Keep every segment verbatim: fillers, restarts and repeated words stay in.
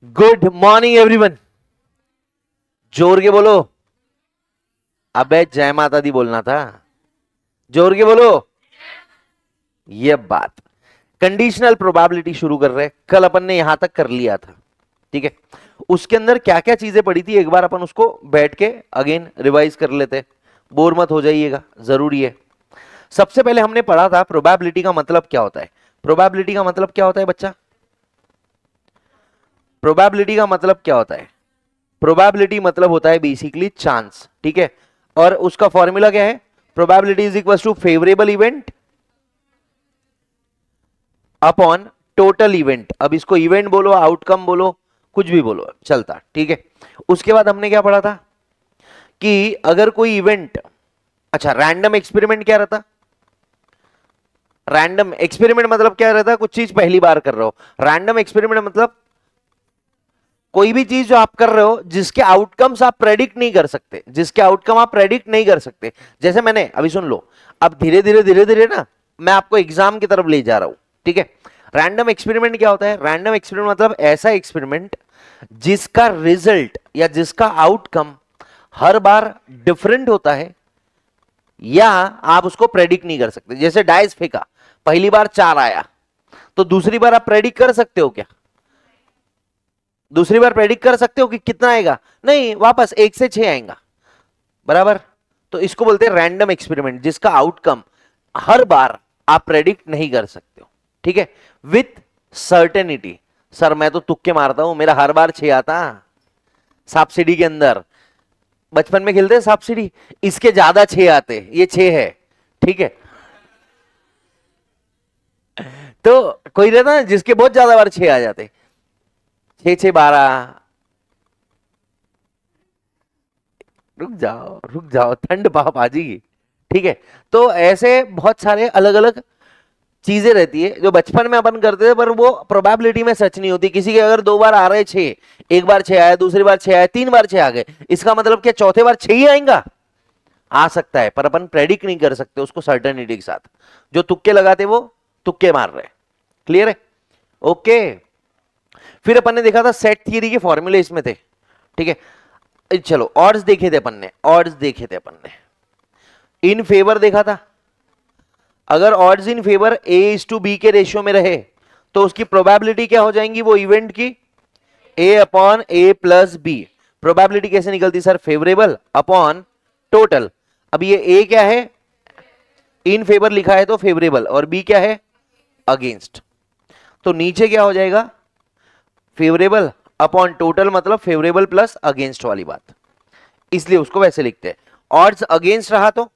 Good morning everyone. जोर के बोलो। अबे जय माता दी बोलना था, जोर के बोलो। ये बात कंडीशनल प्रोबेबिलिटी शुरू कर रहे हैं। कल अपन ने यहां तक कर लिया था, ठीक है। उसके अंदर क्या क्या चीजें पड़ी थी एक बार अपन उसको बैठ के अगेन रिवाइज कर लेते। बोर मत हो जाइएगा, जरूरी है। सबसे पहले हमने पढ़ा था प्रोबेबिलिटी का मतलब क्या होता है। प्रोबेबिलिटी का मतलब क्या होता है बच्चा? प्रोबेबिलिटी का मतलब क्या होता है? प्रोबेबिलिटी मतलब होता है बेसिकली चांस, ठीक है। और उसका फॉर्मूला क्या है? Probability is equal to favourable event upon total event. अब इसको इवेंट बोलो, आउटकम बोलो, कुछ भी बोलो, चलता, ठीक है। उसके बाद हमने क्या पढ़ा था कि अगर कोई इवेंट, अच्छा रैंडम एक्सपेरिमेंट क्या रहता? रैंडम एक्सपेरिमेंट मतलब क्या रहता? कुछ चीज पहली बार कर रहे हो। रैंडम एक्सपेरिमेंट मतलब कोई भी चीज जो आप कर रहे हो जिसके आउटकम्स आप प्रेडिक्ट नहीं कर सकते, जिसके आउटकम आप प्रेडिक्ट नहीं कर सकते। जैसे मैंने अभी, सुन लो, अब धीरे धीरे धीरे धीरे ना मैं आपको एग्जाम की तरफ ले जा रहा हूं, ठीक है। रैंडम एक्सपेरिमेंट क्या होता है? रैंडम एक्सपेरिमेंट मतलब ऐसा एक्सपेरिमेंट जिसका रिजल्ट या जिसका आउटकम हर बार डिफरेंट होता है या आप उसको प्रेडिक्ट नहीं कर सकते। जैसे डाइस फेंका, पहली बार चार आया, तो दूसरी बार आप प्रेडिक्ट कर सकते हो क्या? दूसरी बार प्रेडिक्ट कर सकते हो कि कितना आएगा? नहीं, वापस एक से छह आएगा, बराबर। तो इसको बोलते हैं रैंडम एक्सपेरिमेंट, जिसका आउटकम हर बार आप प्रेडिक्ट नहीं कर सकते हो, ठीक है, विथ सर्टेनिटी। सर मैं तो तुक्के मारता हूं, मेरा हर बार छह आता। सांप सीढ़ी के अंदर बचपन में खेलते सांप सीढ़ी, इसके ज्यादा छह आते, ये छह है, ठीक है। तो कोई रहता ना जिसके बहुत ज्यादा बार छह आ जाते, छह छह बारह। रुक जाओ रुक जाओ, ठंड पाप आ जाएगी, ठीक है। तो ऐसे बहुत सारे अलग अलग चीजें रहती है जो बचपन में अपन करते थे, पर वो प्रोबेबिलिटी में सच नहीं होती। किसी के अगर दो बार आ रहे छह, एक बार छह आया, दूसरी बार छह आया, तीन बार छह आ गए, इसका मतलब क्या चौथे बार छह ही आएगा? आ सकता है, पर अपन प्रेडिक्ट नहीं कर सकते उसको सर्टेनिटी के साथ। जो तुक्के लगाते वो तुक्के मार रहे। क्लियर है? ओके। फिर अपन ने देखा था सेट थियरी के फॉर्मूले इसमें थे, ठीक है। चलो ऑड्स देखे थे अपन ने, ऑड्स देखे थे अपन ने, इन फेवर देखा था। अगर odds in favour A is to B के रेशियो में रहे तो उसकी प्रोबेबिलिटी क्या हो जाएंगी वो इवेंट की? A upon A plus B. Probability कैसे निकलती सर? Favourable upon total. अब ये ए क्या है? इन फेवर लिखा है तो फेवरेबल, और बी क्या है? अगेंस्ट। तो नीचे क्या हो जाएगा? फेवरेबल अपॉन टोटल, मतलब फेवरेबल प्लस अगेंस्ट वाली बात, इसलिए उसको वैसे लिखते हैं। ऑड्स अगेंस्ट रहा तो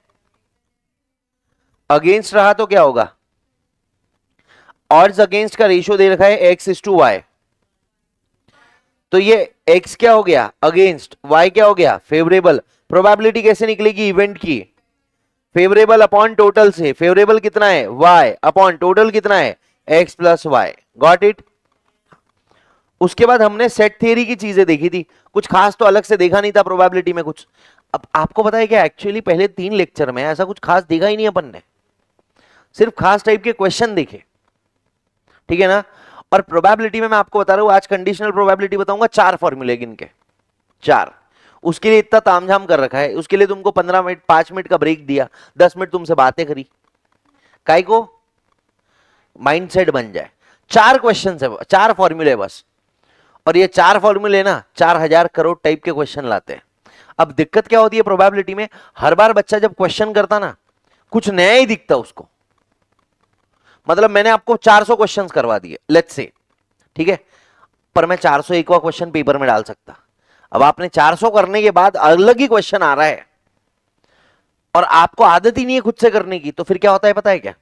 अगेंस्ट रहा तो क्या होगा? ऑड्स अगेंस्ट का रेशियो दे रखा है एक्स इज टू वाई, तो ये एक्स क्या हो गया? अगेंस्ट। वाई क्या हो गया? फेवरेबल। प्रोबेबिलिटी कैसे निकलेगी इवेंट की? फेवरेबल अपॉन टोटल से। फेवरेबल कितना है? वाई अपॉन टोटल कितना है? X plus Y. Got it? उसके बाद हमने सेट थियरी की चीजें देखी थी, कुछ खास तो अलग से देखा नहीं था प्रोबेबिलिटी में कुछ। अब आपको पता है क्या, एक्चुअली पहले तीन लेक्चर में ऐसा कुछ खास देखा ही नहीं अपन ने, सिर्फ खास टाइप के क्वेश्चन देखे, ठीक है ना। और प्रोबेबिलिटी में मैं आपको बता रहा हूं, आज कंडीशनल प्रोबेबिलिटी बताऊंगा, चार फॉर्मूले गिनके, चार। उसके लिए इतना तामझाम कर रखा है, उसके लिए तुमको पंद्रह मिनट पांच मिनट का ब्रेक दिया, दस मिनट तुमसे बातें करी, काई को माइंडसेट बन जाए। चार क्वेश्चन है, चार फॉर्मूले बस, और ये चार फॉर्मूले ना चार हजार करोड़ टाइप के क्वेश्चन लाते हैं। अब दिक्कत क्या होती है प्रोबेबिलिटी में, हर बार बच्चा जब क्वेश्चन करता ना कुछ नया ही दिखता उसको। मतलब मैंने आपको चार सौ क्वेश्चंस करवा दिए लेट्स से, ठीक है, पर मैं चार सौ एक क्वेश्चन पेपर में डाल सकता। अब आपने चार सौ करने के बाद अलग ही क्वेश्चन आ रहा है और आपको आदत ही नहीं है खुद से करने की, तो फिर क्या होता है पता है क्या?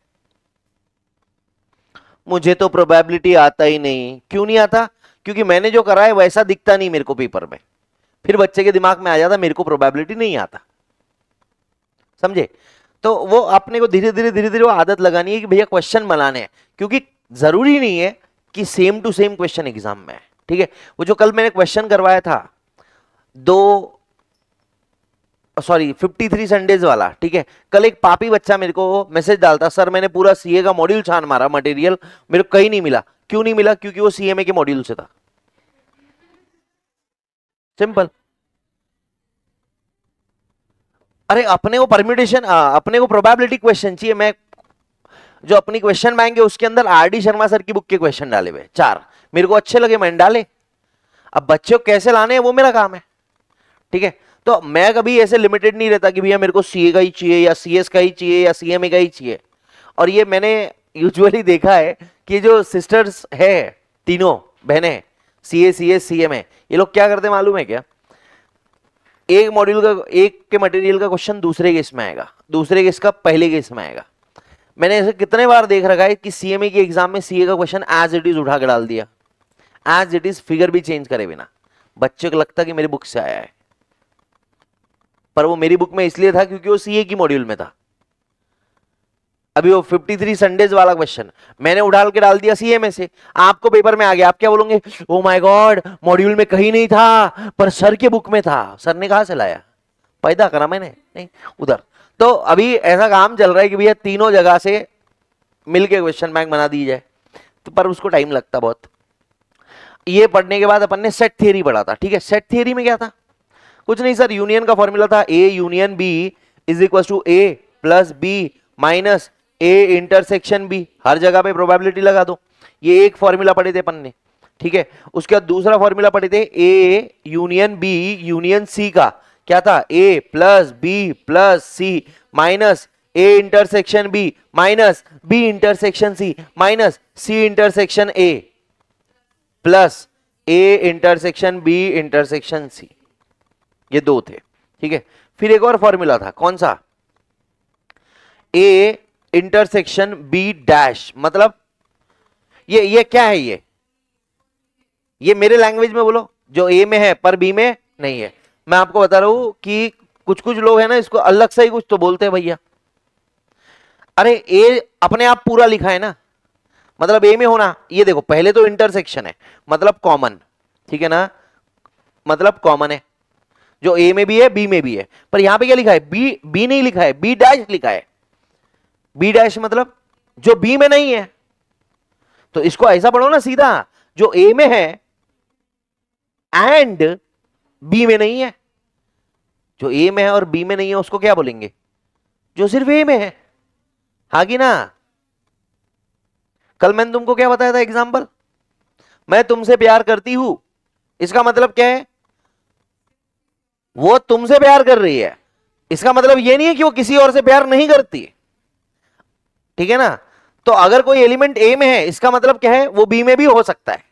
मुझे तो प्रोबेबिलिटी आता ही नहीं। क्यों नहीं आता? क्योंकि मैंने जो करा है वैसा दिखता नहीं मेरे को पेपर में। फिर बच्चे के दिमाग में आ जाता मेरे को प्रोबेबिलिटी नहीं आता, समझे? तो वो अपने को धीरे धीरे धीरे धीरे वो आदत लगानी है कि भैया क्वेश्चन बनाने हैं, क्योंकि जरूरी नहीं है कि same to same question exam में है, ठीक है। वो जो कल मैंने क्वेश्चन करवाया था दो सॉरी फिफ्टी थ्री संडेज वाला, ठीक है, कल एक पापी बच्चा मेरे को मैसेज डालता, सर मैंने पूरा सीए का मॉड्यूल छान मारा, मटेरियल मेरे को कहीं नहीं मिला। क्यों नहीं मिला? क्योंकि वो सीएमए के मॉड्यूल से था। सिंपल। अरे अपने को परम्यूटेशन, अपने को प्रोबेबिलिटी क्वेश्चन चाहिए। मैं जो अपनी क्वेश्चन बैंक है उसके अंदर आर डी शर्मा सर की बुक के क्वेश्चन डाले हुए चार, मेरे को अच्छे लगे मैंने डाले। अब बच्चे को कैसे लाने हैं वो मेरा काम है, ठीक है। तो मैं कभी ऐसे लिमिटेड नहीं रहता कि भैया मेरे को सीए का ही चाहिए या सीएस का ही चाहिए या सीएमए का ही चाहिए। और ये मैंने यूजुअली देखा है कि जो सिस्टर्स है तीनों बहनें, सीए सीएस सीएमए, ये लोग क्या करते मालूम है क्या, एक मॉड्यूल का, एक के मटेरियल का क्वेश्चन दूसरे के इसमें आएगा, दूसरे के इसका पहले के इसमें आएगा। मैंने ऐसे कितने बार देख रखा है कि सीएमए के एग्जाम में सीए का क्वेश्चन एज इट इज उठा के डाल दिया, एज इट इज, फिगर भी चेंज करे बिना। बच्चे को लगता कि मेरी बुक से आया है, पर वो मेरी बुक में इसलिए था क्योंकि वो सीए की मॉड्यूल में था। अभी वो तिरेपन संडेज वाला क्वेश्चन मैंने उड़ाल के डाल दिया सीएमए से, आपको पेपर में आ गया, आप क्या बोलोगे, ओ माय गॉड मॉड्यूल में कहीं नहीं था पर सर के बुक में था। सर ने कहां से लाया, पैदा करा मैंने, नहीं उधर। तो अभी ऐसा काम चल रहा है कि भैया तीनों जगह से मिलके क्वेश्चन बैंक बना दी जाए, तो पर उसको टाइम लगता बहुत। ये पढ़ने के बाद अपन ने सेट थियरी पढ़ा था, ठीक है। सेट थियरी में क्या था, कुछ नहीं सर, यूनियन का फॉर्मूला था A union B is equal to A plus B minus A intersection B, हर जगह पे प्रोबेबिलिटी लगा दो। ये एक फॉर्मूला पढ़े थे अपन ने, ठीक है। उसके बाद दूसरा फॉर्मूला पढ़े थे A union B union C का, क्या था, A plus B plus C minus A intersection B minus B intersection C minus C intersection A plus A intersection B intersection C. ये दो थे, ठीक है। फिर एक और फॉर्मूला था, कौन सा, ए इंटरसेक्शन बी डैश, मतलब ये ये क्या है, ये ये मेरे लैंग्वेज में बोलो, जो ए में है पर बी में नहीं है। मैं आपको बता रहा हूं कि कुछ कुछ लोग हैं ना, इसको अलग से ही कुछ तो बोलते हैं भैया। अरे ए अपने आप पूरा लिखा है ना, मतलब ए में होना, ये देखो पहले तो इंटरसेक्शन है मतलब कॉमन, ठीक है ना, मतलब कॉमन है, जो ए में भी है बी में भी है। पर यहां पे क्या लिखा है, बी बी नहीं लिखा है, बी डैश लिखा है। बी डैश मतलब जो बी में नहीं है, तो इसको ऐसा पढ़ो ना सीधा, जो ए में है एंड बी में नहीं है। जो ए में है और बी में नहीं है उसको क्या बोलेंगे, जो सिर्फ ए में है, हाँ कि ना। कल मैंने तुमको क्या बताया था एग्जांपल, मैं तुमसे प्यार करती हूं, इसका मतलब क्या है, वो तुमसे प्यार कर रही है, इसका मतलब ये नहीं है कि वो किसी और से प्यार नहीं करती, ठीक है ना। तो अगर कोई एलिमेंट ए में है इसका मतलब क्या है, वो बी में भी हो सकता है।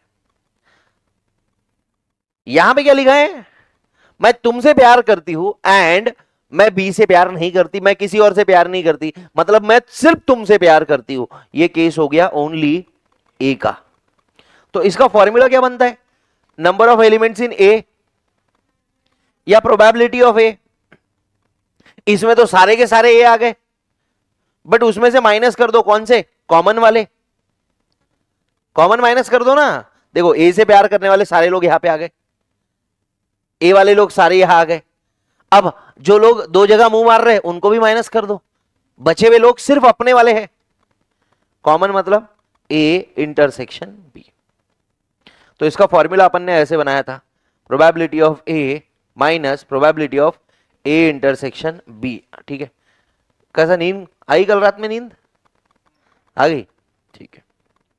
यहां पे क्या लिखा है, मैं तुमसे प्यार करती हूं एंड मैं बी से प्यार नहीं करती, मैं किसी और से प्यार नहीं करती, मतलब मैं सिर्फ तुमसे प्यार करती हूं। ये केस हो गया ओनली ए का। तो इसका फॉर्मूला क्या बनता है, number of elements in A या प्रोबेबिलिटी ऑफ ए। इसमें तो सारे के सारे ए आ गए, बट उसमें से माइनस कर दो, कौन से, कॉमन वाले, कॉमन माइनस कर दो ना। देखो ए से प्यार करने वाले सारे लोग यहां पे आ गए, ए वाले लोग सारे यहां आ गए। अब जो लोग दो जगह मुंह मार रहे हैं उनको भी माइनस कर दो, बचे हुए लोग सिर्फ अपने वाले हैं। कॉमन मतलब ए इंटरसेक्शन बी। तो इसका फॉर्मूला अपन ने ऐसे बनाया था, probability of A minus probability of A intersection B, ठीक है। कैसा, नींद आई कल रात में, नींद आ गई, ठीक है।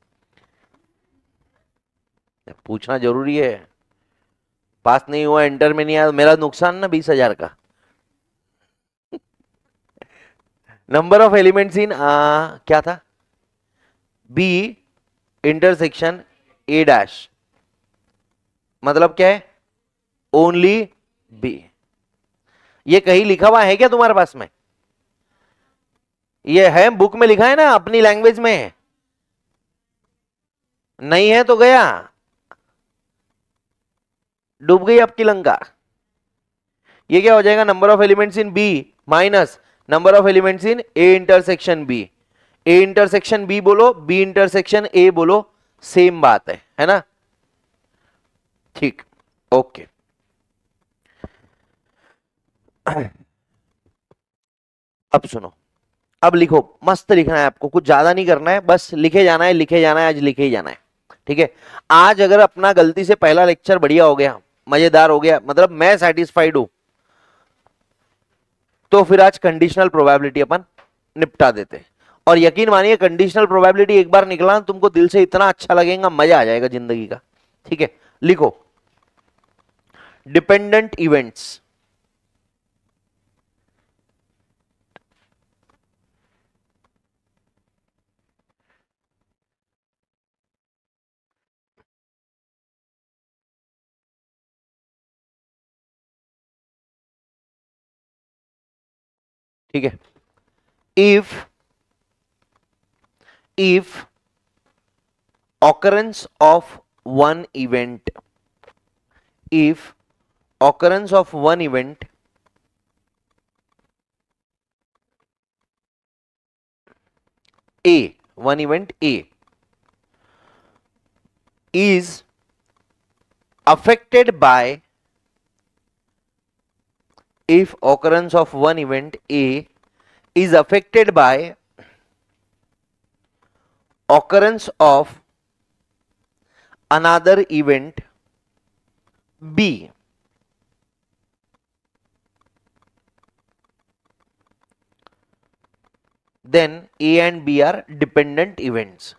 पूछना जरूरी है, पास नहीं हुआ, इंटर में नहीं आया, मेरा नुकसान ना बीस हजार का। नंबर ऑफ एलिमेंट्स इन क्या था, बी इंटरसेक्शन ए डैश, मतलब क्या है, ओनली बी। ये कहीं लिखा हुआ है क्या तुम्हारे पास में, ये है बुक में लिखा है ना अपनी लैंग्वेज में, नहीं है तो गया, डूब गई आपकी लंका। ये क्या हो जाएगा, number of elements in B minus number of elements in A intersection B. A intersection B बोलो, बी इंटरसेक्शन ए बोलो, सेम बात है, है ना, ठीक, ओके। अब सुनो, अब लिखो, मस्त लिखना है आपको, कुछ ज्यादा नहीं करना है, बस लिखे जाना है, लिखे जाना है, आज लिखे ही जाना है, ठीक है। आज अगर अपना गलती से पहला लेक्चर बढ़िया हो गया, मजेदार हो गया, मतलब मैं सेटिस्फाइड हूं, तो फिर आज कंडीशनल प्रोबेबिलिटी अपन निपटा देते। और यकीन मानिए कंडीशनल प्रोबेबिलिटी एक बार निकला तुमको दिल से इतना अच्छा लगेगा, मजा आ जाएगा जिंदगी का। ठीक है, लिखो डिपेंडेंट इवेंट्स। ठीक है, if if occurrence of one event if occurrence of one event A one event A is affected by if occurrence of one event A is affected by occurrence of another event B, then A and B are dependent events.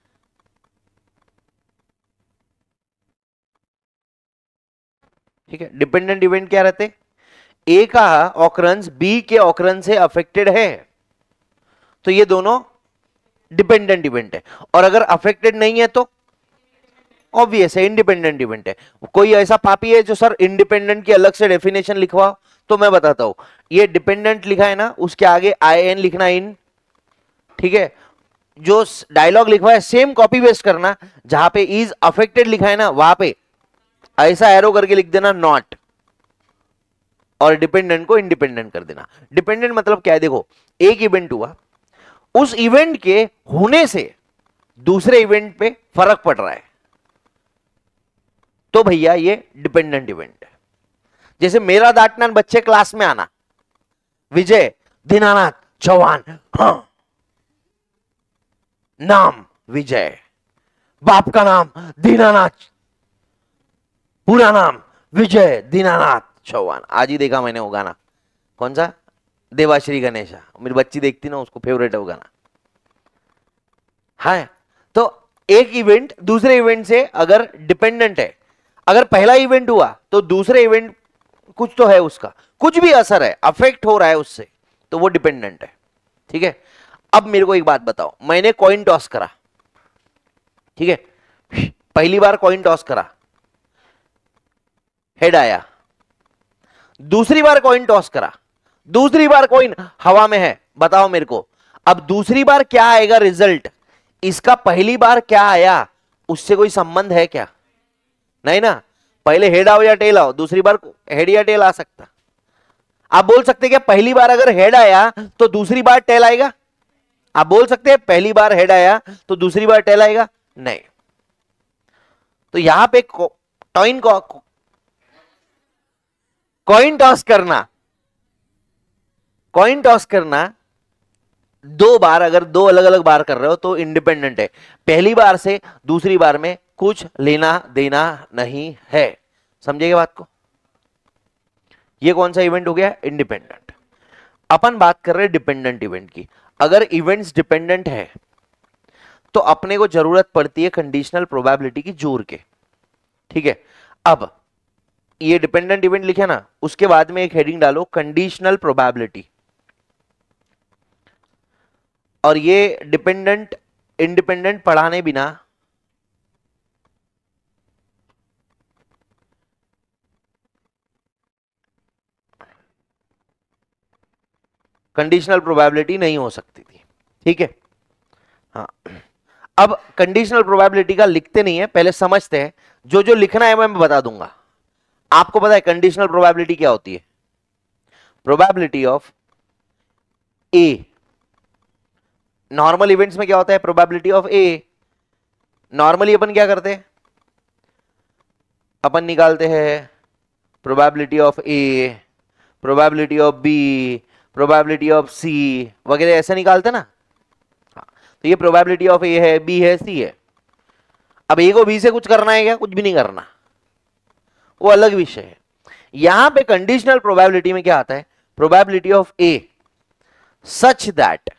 ठीक है, dependent event क्या रहते? A का occurrence B के occurrence से affected है, तो ये दोनों डिपेंडेंट इवेंट है। और अगर अफेक्टेड नहीं है तो ऑब्वियस है, इंडिपेंडेंट इवेंट है। कोई ऐसा पापी है जो सर इंडिपेंडेंट की अलग से डेफिनेशन लिखवाओ, तो मैं बताता हूं। ये डिपेंडेंट लिखा है ना, उसके आगे आई एन लिखना इन। ठीक है, जो डायलॉग लिखवा है सेम कॉपी पेस्ट करना, जहां पे इज अफेक्टेड लिखा है ना वहां पे ऐसा एरो करके लिख देना नॉट, और डिपेंडेंट को इंडिपेंडेंट कर देना। डिपेंडेंट मतलब क्या है? देखो, एक इवेंट हुआ, उस इवेंट के होने से दूसरे इवेंट पे फर्क पड़ रहा है, तो भैया ये डिपेंडेंट इवेंट है। जैसे मेरा डांटना बच्चे क्लास में आना, विजय दीनानाथ चौहान, हाँ नाम विजय, बाप का नाम दीनानाथ, पूरा नाम विजय दीनानाथ चौहान। आज ही देखा मैंने वो गाना, कौन सा? देवाश्री गणेशा। मेरी बच्ची देखती ना, उसको फेवरेट है वो गाना। हाँ, तो एक इवेंट दूसरे इवेंट से अगर डिपेंडेंट है, अगर पहला इवेंट हुआ तो दूसरे इवेंट कुछ तो है, उसका कुछ भी असर है, अफेक्ट हो रहा है उससे, तो वो डिपेंडेंट है। ठीक है, अब मेरे को एक बात बताओ, मैंने कॉइन टॉस करा, ठीक है, पहली बार कॉइन टॉस करा, हेड आया। दूसरी बार कॉइन टॉस करा, दूसरी बार कॉइन हवा में है, बताओ मेरे को अब दूसरी बार क्या आएगा रिजल्ट? इसका पहली बार क्या आया उससे कोई संबंध है क्या? नहीं ना। पहले हेड आओ या टेल आओ, दूसरी बार हेड या टेल आ सकता। आप बोल सकते क्या पहली बार अगर हेड आया तो दूसरी बार टेल आएगा? आप बोल सकते हैं पहली बार हेड आया तो दूसरी बार टेल आएगा? नहीं। तो यहां पे कॉइन को कॉइन टॉस करना, कॉइन टॉस करना दो बार, अगर दो अलग अलग बार कर रहे हो तो इंडिपेंडेंट है। पहली बार से दूसरी बार में कुछ लेना देना नहीं है। समझिएगा बात को? ये कौन सा इवेंट हो गया? इंडिपेंडेंट। अपन बात कर रहे हैं डिपेंडेंट इवेंट की। अगर इवेंट्स डिपेंडेंट है तो अपने को जरूरत पड़ती है कंडीशनल प्रोबेबिलिटी की जोड़ के। ठीक है, अब ये डिपेंडेंट इवेंट लिखे ना, उसके बाद में एक हेडिंग डालो कंडीशनल प्रोबेबिलिटी, और ये डिपेंडेंट इंडिपेंडेंट पढ़ाने बिना कंडीशनल प्रोबेबिलिटी नहीं हो सकती थी। ठीक है, हाँ। अब कंडीशनल प्रोबेबिलिटी का लिखते नहीं है, पहले समझते हैं। जो जो लिखना है मैं बता दूंगा। आपको पता है कंडीशनल प्रोबेबिलिटी क्या होती है? Probability of A. Normal events में क्या होता है? Probability of A. नॉर्मली अपन क्या करते हैं? अपन निकालते हैं probability of A, probability of B, probability of C वगैरह, ऐसे निकालते ना। हाँ, तो ये प्रोबेबिलिटी ऑफ ए है, बी है, सी है। अब ए को बी से कुछ करना है क्या? कुछ भी नहीं करना। वो अलग विषय है। यहां पे कंडीशनल प्रोबेबिलिटी में क्या आता है, probability of A such that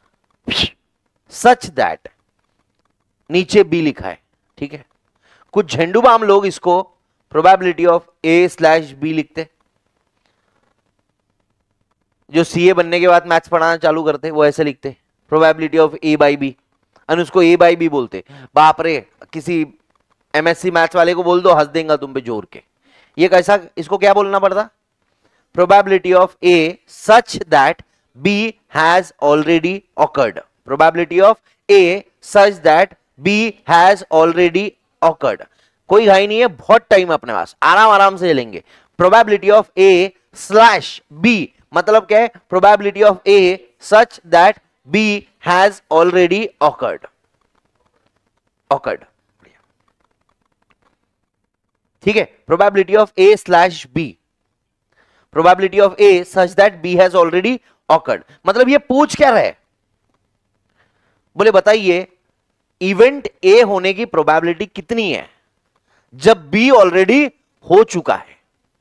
such that नीचे बी लिखा है, ठीक है। कुछ झंडूबाम लोग इसको probability of A slash B लिखते, जो सीए बनने के बाद मैथ्स पढ़ाना चालू करते वो ऐसे लिखते, probability of A by B, और उसको ए बाई बी बोलते। बाप रे, किसी एमएससी मैथ्स वाले को बोल दो, हंस देगा तुम पे जोर के। ये कैसा, इसको क्या बोलना पड़ता, probability of A such that B has already occurred, probability of A such that B has already occurred. कोई घाई नहीं है, बहुत टाइम अपने पास, आराम आराम से चलेंगे। Probability of A slash B मतलब क्या है, probability of A such that B has already occurred occurred ठीक है। Probability of A slash B, probability of A such that B has already occurred, मतलब ये पूछ क्या रहे, बोले बताइए इवेंट ए होने की प्रोबेबिलिटी कितनी है जब बी ऑलरेडी हो चुका है।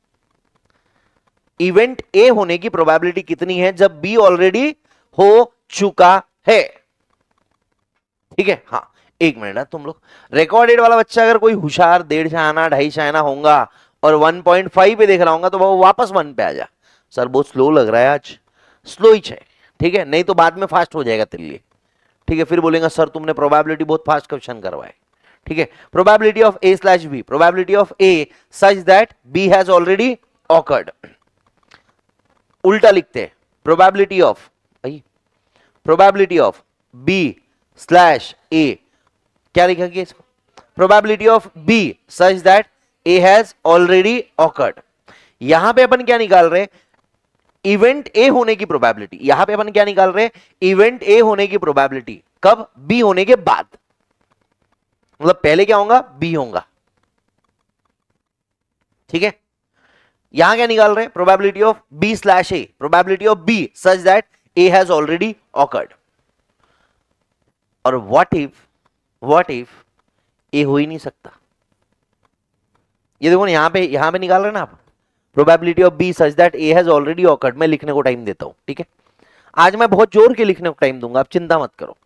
इवेंट ए होने की प्रोबेबिलिटी कितनी है जब बी ऑलरेडी हो चुका है, ठीक है। हाँ एक मिनट, तुम लोग रिकॉर्डेड वाला बच्चा अगर कोई होशियार डेढ़ शाना ढाई शाना होगा और वन पॉइंट फाइव पे देख रहा होगा तो वो वापस वन पे आ जा। सर बहुत स्लो लग रहा है आज, स्लो ही है, ठीक है, नहीं तो बाद में फास्ट हो जाएगा तेरे लिए, ठीक है। फिर बोलेगा सर तुमने प्रोबेबिलिटी बहुत फास्ट क्वेश्चन करवाए, ठीक है। Probability of A slash B, probability of A such that B has already occurred, उल्टा लिखते हैं, probability of probability of B slash A, क्या लिखा गया इसको, probability of B such that A has already occurred. यहां पे अपन क्या निकाल रहे, इवेंट ए होने की प्रोबेबिलिटी, यहां पे अपन क्या निकाल रहे, इवेंट ए होने की प्रोबेबिलिटी कब, बी होने के बाद, मतलब पहले क्या होगा, बी होगा, ठीक है। यहां क्या निकाल रहे, probability of B slash A, probability of B such that A has already occurred. और what if what if A हो ही नहीं सकता, ये देखो ना यहां पे यहां पे निकाल रहे ना आप, probability of B such that A has already occurred. मैं लिखने को टाइम देता हूं, ठीक है, आज मैं बहुत जोर के लिखने को टाइम दूंगा, आप चिंता मत करो।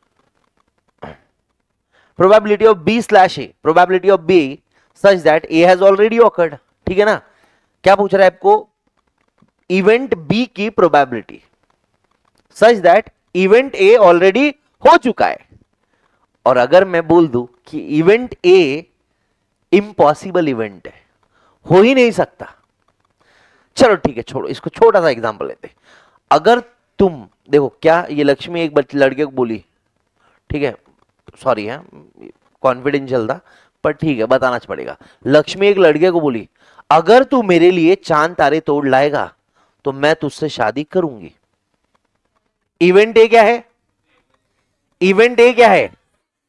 Probability of B slash A, probability of B such that A has already occurred, ठीक है ना। क्या पूछ रहा है आपको, इवेंट बी की probability such that event A already हो चुका है। और अगर मैं बोल दूं कि इवेंट ए इम्पॉसिबल इवेंट है, हो ही नहीं सकता, चलो ठीक है छोड़ो इसको, छोटा सा एग्जांपल लेते। अगर तुम देखो, क्या ये लक्ष्मी एक बच्चे लड़के को बोली, ठीक है, सॉरी है कॉन्फिडेंशियल था पर ठीक है बताना पड़ेगा। लक्ष्मी एक लड़के को बोली, अगर तू मेरे लिए चांद तारे तोड़ लाएगा तो मैं तुझसे शादी करूंगी। इवेंट ए क्या है, इवेंट ए क्या है,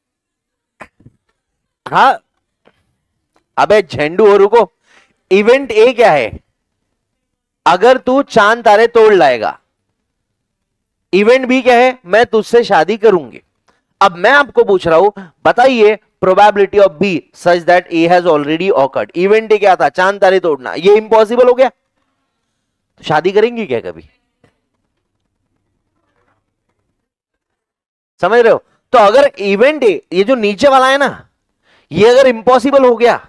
हाँ अबे झंडू हो रुको, इवेंट ए क्या है, अगर तू चांद तारे तोड़ लाएगा। इवेंट बी क्या है, मैं तुझसे शादी करूंगी। अब मैं आपको पूछ रहा हूं, बताइए probability of B such that A has already occurred. Event A क्या था, चांद तारे तोड़ना, ये इंपॉसिबल हो गया, तो शादी करेंगे क्या कभी, समझ रहे हो। तो अगर इवेंट ए, ये जो नीचे वाला है ना, ये अगर इंपॉसिबल हो गया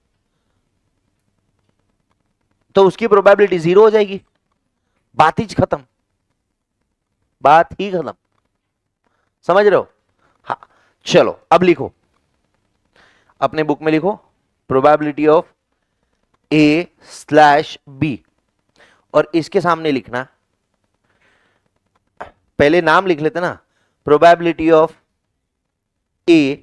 तो उसकी प्रोबेबिलिटी जीरो हो जाएगी, बात ही खत्म, बात ही खत्म, समझ रहे हो। हाँ चलो अब लिखो, अपने बुक में लिखो probability of A slash B, और इसके सामने लिखना, पहले नाम लिख लेते ना, probability of A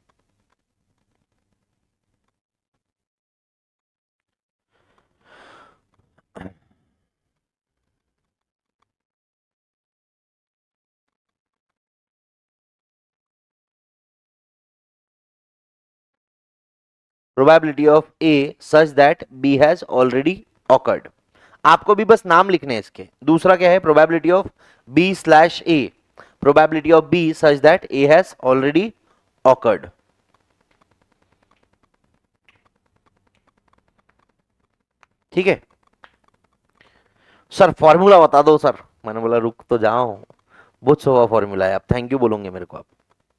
probability of A such that B has already occurred. आपको भी बस नाम लिखने हैं इसके। दूसरा क्या है, probability of B slash A, probability of B such that A has already occurred. ठीक है सर, फॉर्मूला बता दो सर। मैंने बोला रुक तो जाओ, बहुत सोवा फॉर्मूला है, आप थैंक यू बोलोगे मेरे को आप।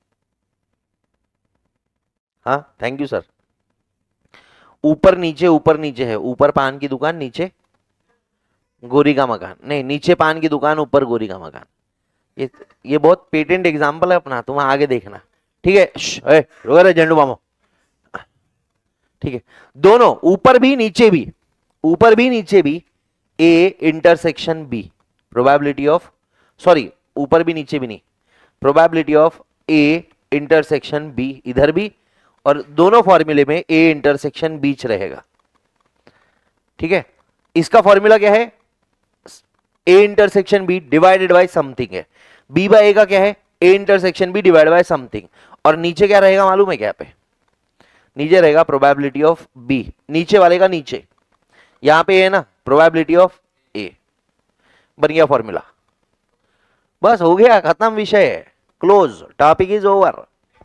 हाँ थैंक यू सर। ऊपर नीचे ऊपर नीचे है, ऊपर पान की दुकान, नीचे गोरी का मकान। नहीं, नीचे पान की दुकान, ऊपर गोरी का मकान। ये ये बहुत पेटेंट एग्जांपल है अपना, तुम आगे देखना। ठीक है, रुको रे झंडू मामो। ठीक है, दोनों ऊपर भी नीचे भी, ऊपर भी नीचे भी A intersection B, probability of, sorry ऊपर भी नीचे भी नहीं, probability of A intersection B इधर भी, और दोनों फॉर्मूले में ए इंटरसेक्शन बीच रहेगा। ठीक है, इसका फॉर्मूला क्या है, A intersection B divided by something है। बी बाय ए का क्या है, A intersection B divided by something. और नीचे क्या रहेगा मालूम है क्या, पे नीचे रहेगा प्रोबेबिलिटी ऑफ बी, नीचे वाले का नीचे, यहां पे है ना प्रोबेबिलिटी ऑफ ए। बन गया फॉर्मूला, बस हो गया, खत्म विषय, क्लोज, टॉपिक इज ओवर।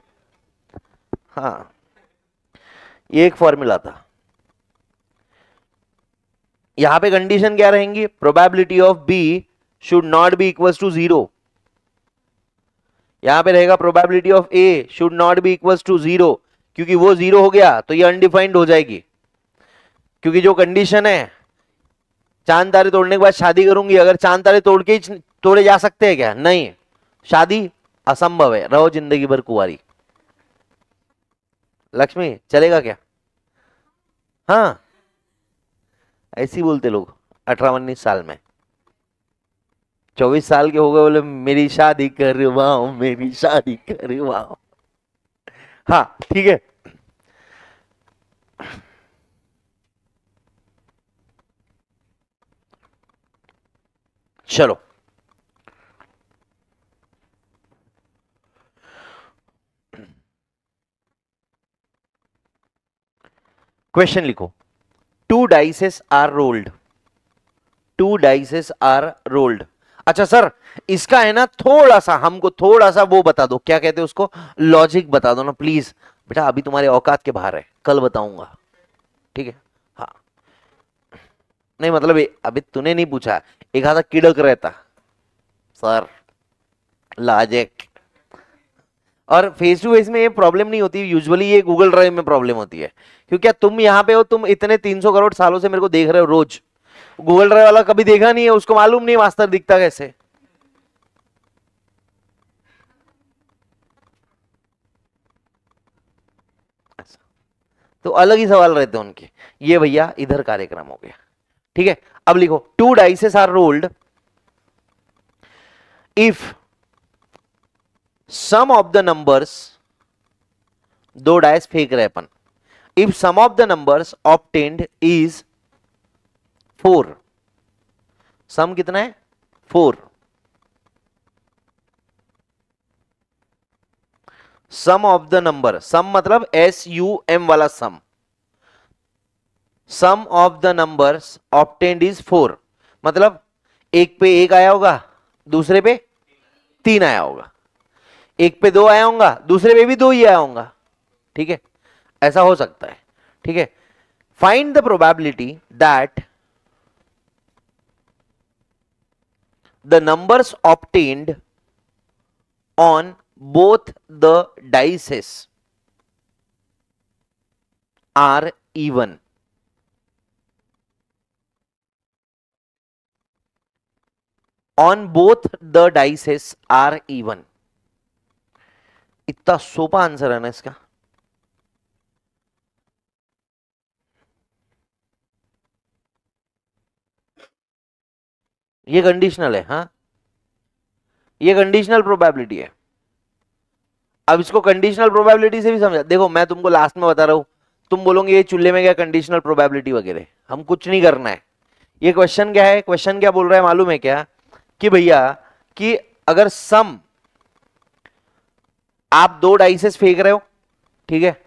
हाँ, ये एक फॉर्मूला था। यहां पे कंडीशन क्या रहेंगी, probability of B should not be equal to zero. यहां पे रहेगा probability of A should not be equal to zero, क्योंकि वो जीरो हो गया तो ये अनडिफाइंड हो जाएगी। क्योंकि जो कंडीशन है, चांद तारे तोड़ने के बाद शादी करूंगी, अगर चांद तारे तोड़ के ही तोड़े जा सकते हैं क्या, नहीं, शादी असंभव है, रहो जिंदगी भर कुंवारी। लक्ष्मी चलेगा क्या, हाँ ऐसे ही बोलते लोग अठारह उन्नीस साल में, चौबीस साल के हो गए बोले मेरी शादी करवाओ, मेरी शादी करवाओ। हाँ ठीक है, चलो क्वेश्चन लिखो। Two dices are rolled, two dices are rolled. अच्छा सर, इसका है ना थोड़ा सा, हमको थोड़ा सा वो बता दो, क्या कहते हैं उसको, लॉजिक बता दो ना प्लीज। बेटा अभी तुम्हारे औकात के बाहर है, कल बताऊंगा, ठीक है। हाँ नहीं मतलब अभी तूने नहीं पूछा, एक आधा किड़क रहता सर, लॉजिक। और फेस टू फेस में ये प्रॉब्लम नहीं होती, यूजुअली ये गूगल ड्राइव में प्रॉब्लम होती है। क्योंकि तुम यहाँ पे हो, तुम इतने तीन सौ करोड़ सालों से मेरे को देख रहे हो रोज, गूगल ड्राइव वाला कभी देखा नहीं है, उसको मालूम नहीं मास्टर दिखता कैसे। तो अलग ही सवाल रहते हैं उनके। ये भैया इधर कार्यक्रम हो गया, ठीक है। अब लिखो, two dices are rolled if sum of the numbers, दो डाइस फेंक रहे अपन, if sum of the numbers obtained is four, sum कितना है, four, sum of the number, sum मतलब एस यू एम वाला sum, sum of the numbers obtained is four, मतलब एक पे एक आया होगा, दूसरे पे तीन आया होगा, एक पे दो आया होगा, दूसरे पे भी दो ही आया होगा, ठीक है, ऐसा हो सकता है, ठीक है। Find the probability that the numbers obtained on both the dices are even, on both the dices are even। इतना सोपा आंसर है ना इसका। ये कंडीशनल है, हाँ ये कंडीशनल प्रोबेबिलिटी है। अब इसको कंडीशनल प्रोबेबिलिटी से भी समझा, देखो मैं तुमको लास्ट में बता रहा हूं, तुम बोलोगे ये चूल्हे में क्या कंडीशनल प्रोबेबिलिटी वगैरह, हम कुछ नहीं करना है। ये क्वेश्चन क्या है, क्वेश्चन क्या बोल रहा है मालूम है क्या, कि भैया कि अगर सम, आप दो डाइसेस फेंक रहे हो, ठीक है,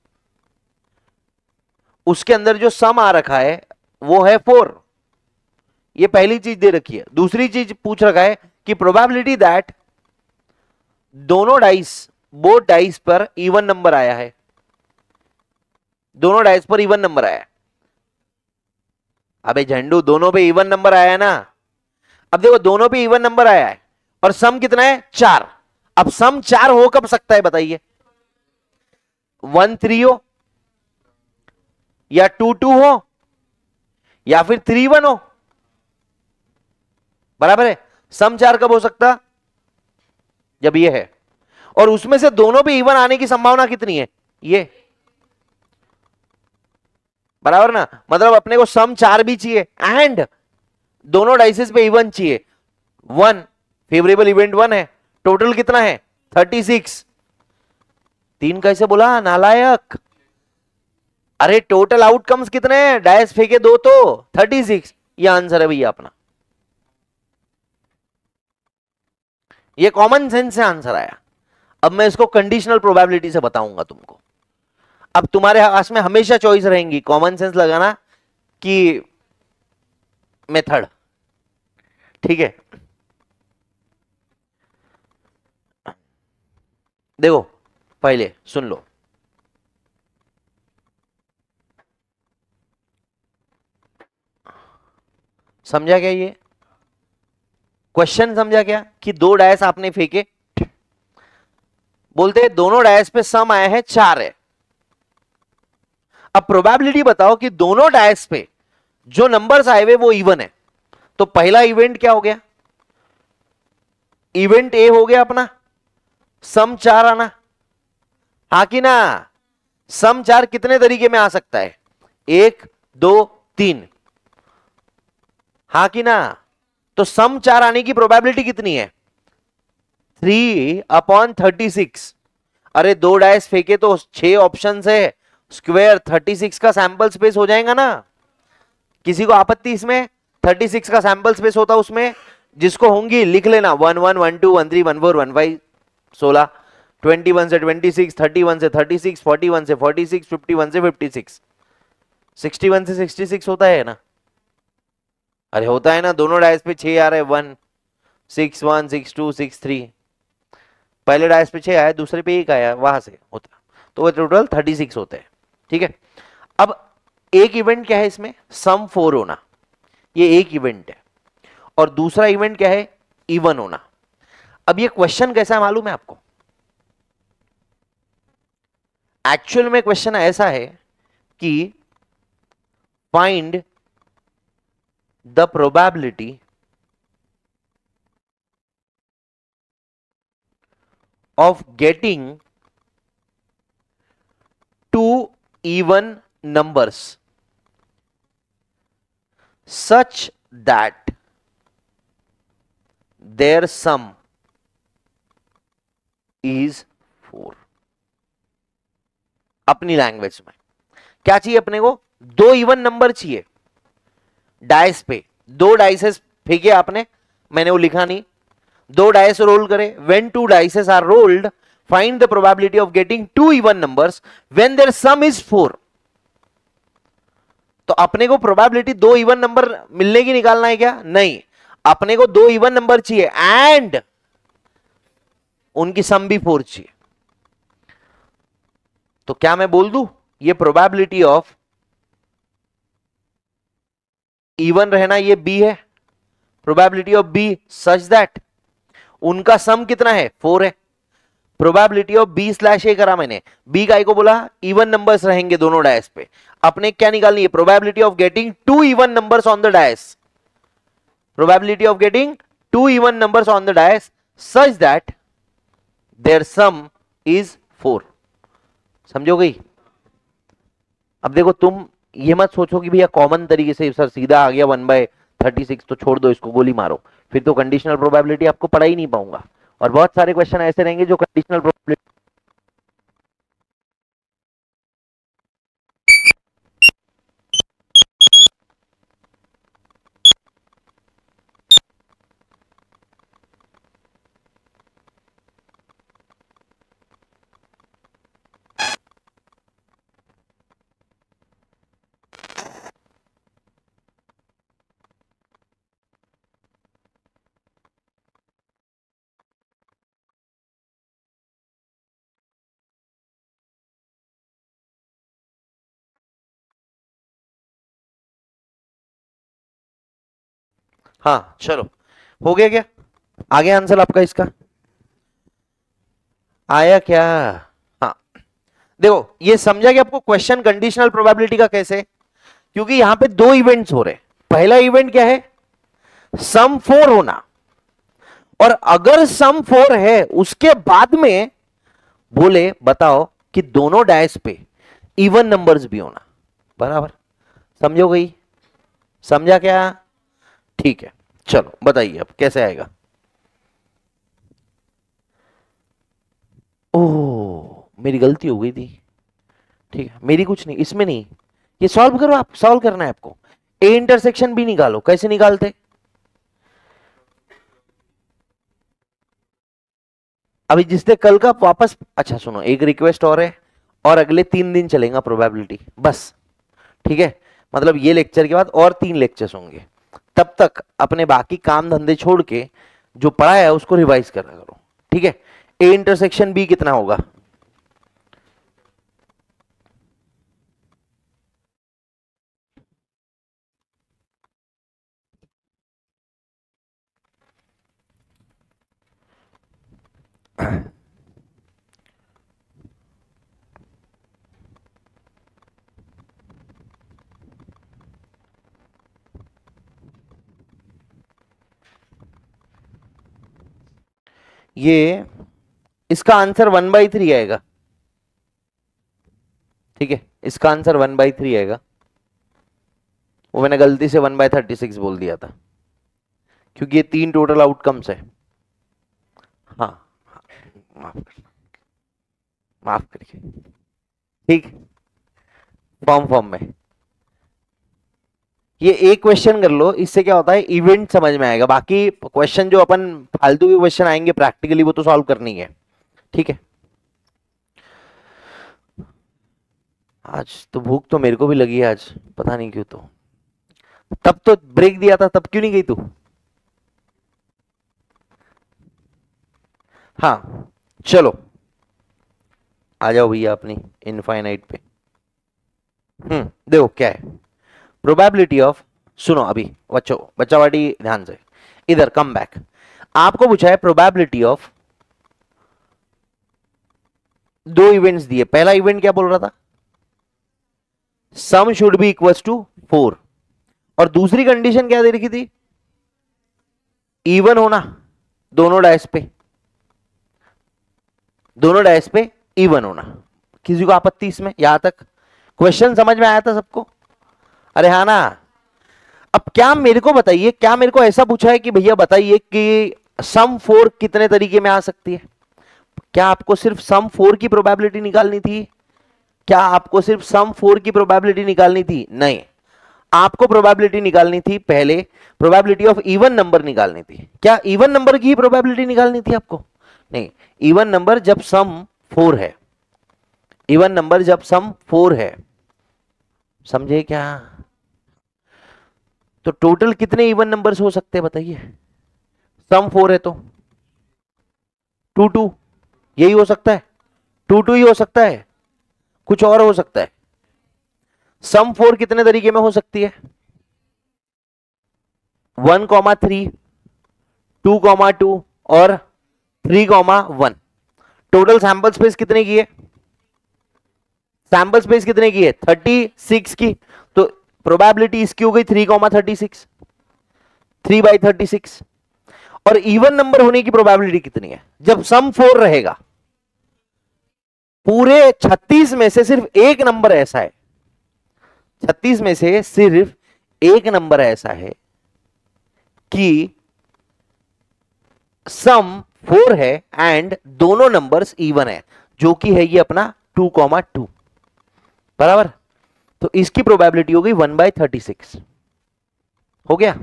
उसके अंदर जो सम आ रखा है वो है फोर, ये पहली चीज दे रखी है। दूसरी चीज पूछ रखा है कि प्रोबेबिलिटी दैट दोनों डाइस, बोथ डाइस पर इवन नंबर आया है, दोनों डाइस पर इवन नंबर आया है। अबे झंडू, दोनों पे इवन नंबर आया है ना। अब देखो दोनों पे इवन नंबर आया है और सम कितना है, चार। अब सम चार हो कब सकता है बताइए, वन थ्री हो या टू टू हो या फिर थ्री वन हो, बराबर है। सम चार कब हो सकता, जब ये है, और उसमें से दोनों पे इवन आने की संभावना कितनी है, ये, बराबर ना। मतलब अपने को सम चार भी चाहिए एंड दोनों डाइसेस पे इवन चाहिए। वन फेवरेबल इवेंट वन है, टोटल कितना है थर्टी सिक्स। तीन कैसे बोला नालायक, अरे टोटल आउटकम्स कितने हैं, डायस फेंके दो तो थर्टी सिक्स, ये आंसर है भैया अपना। ये कॉमन सेंस से आंसर आया। अब मैं इसको कंडीशनल प्रोबेबिलिटी से बताऊंगा तुमको। अब तुम्हारे पास में हमेशा चॉइस रहेंगी, कॉमन सेंस लगाना कि मेथड, ठीक है। देखो पहले सुन लो, समझा क्या ये क्वेश्चन, समझा क्या कि दो डायस आपने फेंके, बोलते हैं दोनों डायस पे सम आया है चार है। अब प्रोबेबिलिटी बताओ कि दोनों डायस पे जो नंबर्स आए हुए वो इवन है। तो पहला इवेंट क्या हो गया, इवेंट ए हो गया अपना, सम चार आना, हा कि ना। सम चार कितने तरीके में आ सकता है, एक दो तीन, हा कि ना। तो सम चार आने की प्रोबेबिलिटी कितनी है, थ्री अपॉन थर्टी सिक्स। अरे दो डायस फेंके तो छह ऑप्शन है, स्क्वायर थर्टी सिक्स का सैंपल स्पेस हो जाएगा ना। किसी को आपत्ति इसमें, थर्टी सिक्स का सैंपल स्पेस होता उसमें, जिसको होंगी लिख लेना, one one one two one three one four one five सोलह, ट्वेंटी वन से ट्वेंटी सिक्स, थर्टी वन से थर्टी सिक्स, फोर्टी वन से फोर्टी सिक्स, फिफ्टी वन से फिफ्टी सिक्स, सिक्सटी वन से सिक्सटी सिक्स होता है ना। अरे होता है ना, दोनों डायस पे छह आ रहे हैं, one six one six two six three, पहले डायस पे छह आया, दूसरे पे एक आया, वहां से होता, तो वो टोटल थर्टी सिक्स होते हैं, ठीक है। अब एक इवेंट क्या है इसमें, सम फोर होना, ये एक इवेंट है, और दूसरा इवेंट क्या है, इवन होना। अब ये क्वेश्चन कैसा है मालूम है आपको, एक्चुअल में क्वेश्चन ऐसा है कि find the probability of getting two even numbers such that their sum is four। अपनी लैंग्वेज में क्या चाहिए अपने को, दो इवन नंबर चाहिए डाइस पे, दो डाइसेस फेंके आपने, मैंने वो लिखा नहीं, दो डाइस रोल करे, when two dices are rolled find the probability of getting two even numbers when their sum is four। तो अपने को प्रोबेबिलिटी दो इवन नंबर मिलने की निकालना है क्या, नहीं, अपने को दो इवन नंबर चाहिए एंड उनकी सम भी फोर चाहिए। तो क्या मैं बोल दूं, ये प्रोबेबिलिटी ऑफ इवन रहना ये बी है, probability of B such that उनका सम कितना है, फोर है। Probability of B slash A करा मैंने, बी का को बोला इवन नंबर्स रहेंगे दोनों डायस पे, अपने क्या निकालनी है, probability of getting two even numbers on the dice, probability of getting two even numbers on the dice such that their sum is four. समझो गई। अब देखो तुम ये मत सोचो कि भैया कॉमन तरीके से सर सीधा आ गया वन बाय थर्टी सिक्स तो छोड़ दो इसको, गोली मारो, फिर तो कंडीशनल प्रोबेबिलिटी आपको पढ़ा ही नहीं पाऊंगा। और बहुत सारे क्वेश्चन ऐसे रहेंगे जो कंडीशनल प्रोबेबिलिटी हाँ चलो, हो गया क्या? आ गया आंसर आपका इसका? आया क्या? हाँ देखो, ये समझा कि आपको क्वेश्चन कंडीशनल प्रोबेबिलिटी का कैसे, क्योंकि यहां पे दो इवेंट्स हो रहे हैं। पहला इवेंट क्या है? सम फोर होना, और अगर सम फोर है उसके बाद में बोले बताओ कि दोनों डायस पे इवन नंबर्स भी होना। बराबर, समझो गई? समझा क्या? ठीक है, चलो बताइए अब कैसे आएगा। ओह मेरी गलती हो गई थी। ठीक है, मेरी कुछ नहीं, इसमें नहीं, ये सॉल्व करो आप, सॉल्व करना है आपको। ए इंटरसेक्शन भी निकालो, कैसे निकालते? अभी जिसने कल का वापस, अच्छा सुनो, एक रिक्वेस्ट और है, और अगले तीन दिन चलेगा प्रोबेबिलिटी बस, ठीक है? मतलब ये लेक्चर के बाद और तीन लेक्चर्स होंगे, तब तक अपने बाकी काम धंधे छोड़ के जो पढ़ा है उसको रिवाइज करा करो, ठीक है? ए इंटरसेक्शन बी कितना होगा? ये इसका आंसर वन बाई थ्री आएगा, ठीक है? इसका आंसर वन बाई थ्री आएगा। वो मैंने गलती से वन बाई थर्टी सिक्स बोल दिया था, क्योंकि ये तीन टोटल आउटकम्स है। हाँ माफ कर, माफ करिए, ठीक, फॉर्म फॉर्म में ये एक क्वेश्चन कर लो, इससे क्या होता है इवेंट समझ में आएगा। बाकी क्वेश्चन जो अपन फालतू के क्वेश्चन आएंगे प्रैक्टिकली, वो तो सॉल्व करनी है, ठीक है? आज तो भूख तो मेरे को भी लगी है आज, पता नहीं क्यों। तो तब तो ब्रेक दिया था, तब क्यों नहीं गई तू? हाँ चलो आ जाओ भैया अपनी इनफाइनाइट पे। हम्म देखो क्या है प्रोबेबिलिटी ऑफ, सुनो अभी बच्चों, बच्चावाटी ध्यान से, इधर कम बैक। आपको पूछा है प्रोबेबिलिटी ऑफ, दो इवेंट्स दिए। पहला इवेंट क्या बोल रहा था? Sum should be equals to four, और दूसरी कंडीशन क्या दे रखी थी? इवन होना दोनों डायस पे, दोनों डायस पे इवन होना। किसी को आपत्ति इसमें? यहां तक क्वेश्चन समझ में आया था सबको? अरे हाँ ना। अब क्या मेरे को बताइए, क्या मेरे को ऐसा पूछा है कि भैया बताइए कि सम फोर कितने तरीके में आ सकती है? क्या आपको सिर्फ सम फोर की प्रोबेबिलिटी निकालनी थी? क्या आपको सिर्फ सम फोर की प्रोबेबिलिटी निकालनी थी? नहीं, आपको प्रोबेबिलिटी निकालनी थी, पहले प्रोबेबिलिटी ऑफ इवन नंबर निकालनी थी। क्या इवन नंबर की प्रोबेबिलिटी निकालनी थी आपको? नहीं, इवन नंबर जब सम फोर है, इवन नंबर जब सम फोर है, समझे क्या? तो टोटल कितने इवन नंबर्स हो सकते हैं बताइए? सम फोर है तो टू टू, यही हो सकता है, टू टू ही हो सकता है, कुछ और हो सकता है? सम फोर कितने तरीके में हो सकती है? One comma three, two comma two और three comma one. Total sample space कितने की है? सैंपल स्पेस कितने की है? थर्टी सिक्स की। तो प्रोबेबिलिटी इसकी हो गई three comma thirty six, three by thirty six. और इवन नंबर होने की प्रोबेबिलिटी कितनी है? जब सम फोर रहेगा, पूरे छत्तीस में से सिर्फ एक नंबर ऐसा है, छत्तीस में से सिर्फ एक नंबर ऐसा है कि सम फोर है एंड दोनों नंबर्स इवन है, जो कि है ये अपना टू कॉमा टू। बराबर, तो इसकी प्रोबेबिलिटी हो गई वन बाई थर्टी सिक्स। हो गया?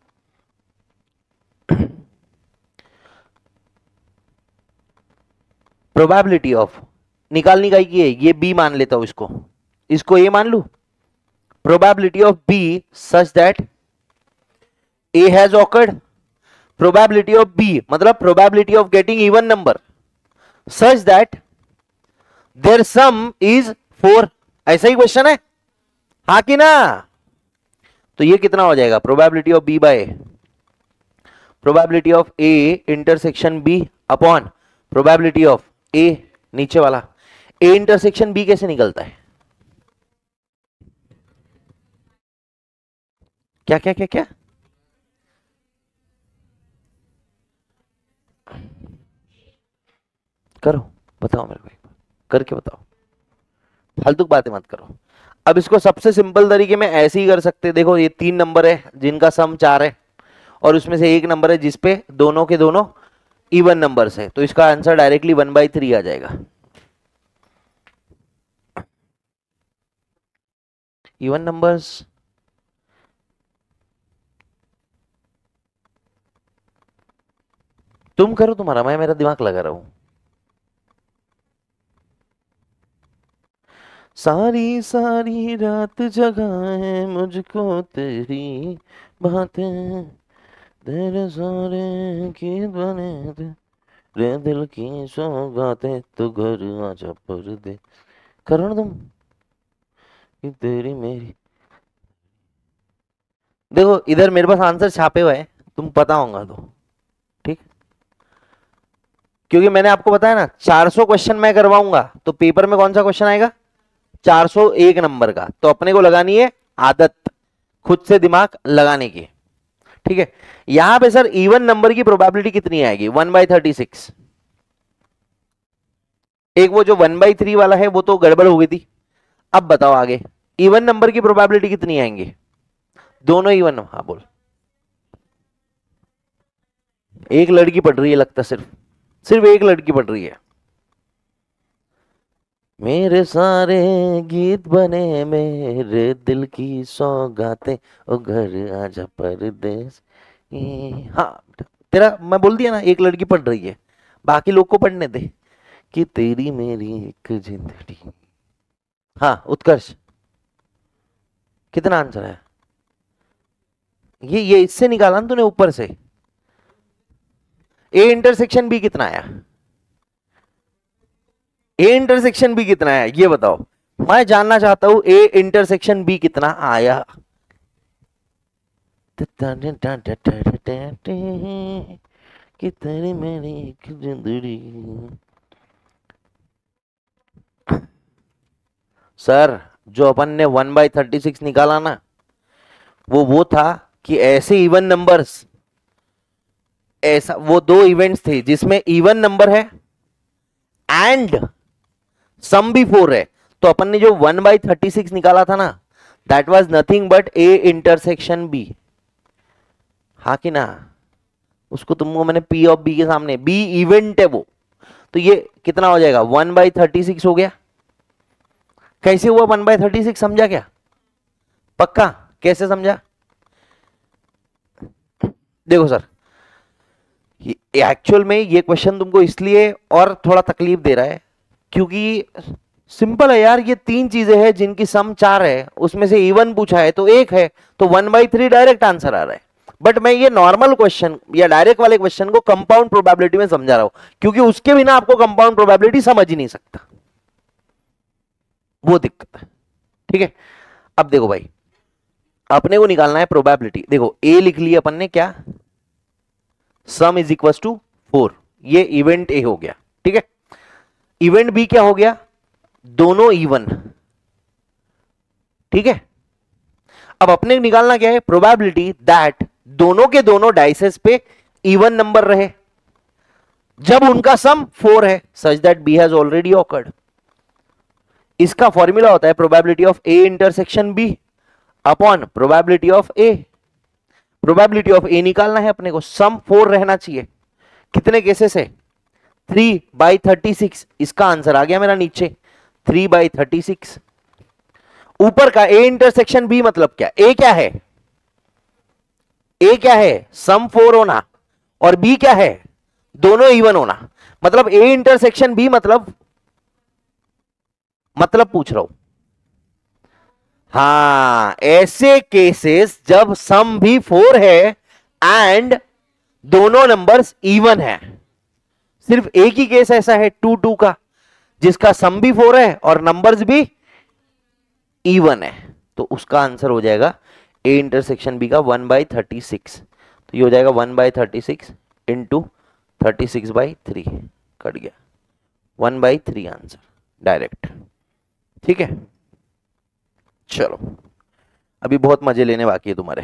प्रोबेबिलिटी ऑफ निकालनी का की है, ये बी मान लेता हूं, इसको इसको ए मान लू। Probability of B such that A has occurred, probability of B मतलब probability of getting even number such that their sum is four. ऐसा ही क्वेश्चन है, हाँ कि ना? तो ये कितना हो जाएगा? Probability of B by probability of A intersection B upon probability of A नीचे वाला, ए इंटरसेक्शन बी कैसे निकलता है? क्या क्या क्या क्या करो, बताओ मेरे को एक बार करके बताओ, फालतू बातें मत करो। अब इसको सबसे सिंपल तरीके में ऐसे ही कर सकते, देखो ये तीन नंबर है जिनका सम चार है और उसमें से एक नंबर है जिसपे दोनों के दोनों इवन नंबर्स है, तो इसका answer directly one by three आ जाएगा। इवन नंबर्स तुम करो तुम्हारा, मैं मेरा दिमाग लगा रहा हूं। सारी सारी रात जगाए मुझको तेरी बातें, तेरे सारे की बने तेरे दिल की सौगातें, तो घर आजा पर्दे करो ना तुम, कि तेरी मेरी। देखो इधर मेरे पास आंसर छापे हुए हैं, तुम पता होगा तो ठीक, क्योंकि मैंने आपको बताया ना चार सौ क्वेश्चन मैं करवाऊंगा, तो पेपर में कौन सा क्वेश्चन आएगा? चार सौ एक नंबर का, तो अपने को लगानी है आदत खुद से दिमाग लगाने की, ठीक है। यहां पे सर इवन नंबर की प्रोबेबिलिटी कितनी आएगी? One by thirty six. एक वो जो वन बाई थ्री वाला है वो तो गड़बड़ हो गई थी। अब बताओ आगे इवन नंबर की प्रोबेबिलिटी कितनी आएंगे? दोनों इवन। हाँ बोल। एक लड़की पढ़ रही है लगता, सिर्फ सिर्फ एक लड़की पढ़ रही है। मेरे सारे गीत बने मेरे दिल की सौगातें, ओ घर आजा परदेस। हाँ तेरा मैं बोल दिया ना, एक लड़की पढ़ रही है, बाकी लोग को पढ़ने दे, कि तेरी मेरी एक जिंदगी। हाँ उत्कर्ष कितना आंसर है? ये ये इससे निकाला ना तूने ऊपर से। ए इंटरसेक्शन बी कितना आया? ए इंटरसेक्शन बी कितना आया ये बताओ, मैं जानना चाहता हूं ए इंटरसेक्शन बी कितना आया। कि तेरी मेरी एक जिंदगी। सर जो अपन ने वन बाई थर्टी सिक्स निकाला ना, वो वो था कि ऐसे इवन नंबर्स, ऐसा वो दो इवेंट्स थे जिसमें इवन नंबर है एंड सम भी फोर है, तो अपन ने जो वन बाई थर्टी सिक्स निकाला था ना, that was nothing but A intersection B. हाँ कि ना? उसको तुमको मैंने पी ऑफ बी के सामने, बी इवेंट है वो, तो ये कितना हो जाएगा? वन बाई थर्टी सिक्स हो गया। कैसे हुआ वन बाई थर्टी सिक्स? समझा क्या? पक्का? कैसे समझा? देखो सर एक्चुअल में ये क्वेश्चन तुमको इसलिए और थोड़ा तकलीफ दे रहा है क्योंकि सिंपल है यार, ये तीन चीजें हैं जिनकी सम चार है, उसमें से इवन पूछा है तो एक है, तो one by three direct answer आ रहा है। बट मैं ये नॉर्मल क्वेश्चन या डायरेक्ट वाले क्वेश्चन को कंपाउंड प्रोबेबिलिटी में समझा रहा हूं, क्योंकि उसके बिना आपको कंपाउंड प्रोबेबिलिटी समझ ही नहीं सकता, वो दिक्कत है। ठीक है, अब देखो भाई अपने को निकालना है प्रोबेबिलिटी। देखो ए लिख लिया अपन ने, क्या? Sum is equal to four, ये इवेंट ए हो गया। ठीक है, इवेंट बी क्या हो गया? दोनों इवन। ठीक है, अब अपने को निकालना क्या है? प्रोबेबिलिटी दैट दोनों के दोनों डाइसेस पे इवन नंबर रहे जब उनका सम फोर है, such that B has already occurred. इसका फॉर्मूला होता है probability of A intersection B upon probability of A. Probability of A निकालना है अपने को, सम फोर रहना चाहिए। कितने केसेस है? Three by thirty six. इसका आंसर आ गया मेरा नीचे, थ्री बाई थर्टी सिक्स। ऊपर का ए इंटरसेक्शन बी मतलब क्या? ए क्या है? ए क्या है? सम फोर होना, और बी क्या है? दोनों इवन होना। मतलब ए इंटरसेक्शन बी मतलब मतलब पूछ रहा हूं। हां, ऐसे केसेस जब सम भी फोर है एंड दोनों नंबर्स इवन है। सिर्फ एक ही केस ऐसा है टू टू का, जिसका सम भी फोर है और नंबर्स भी इवन है, तो उसका आंसर हो जाएगा ए इंटरसेक्शन बी का वन बाई थर्टी सिक्स। तो ये हो जाएगा one by thirty six into thirty six by three, cut गया, one by three answer direct. ठीक है, चलो अभी बहुत मजे लेने बाकी है तुम्हारे।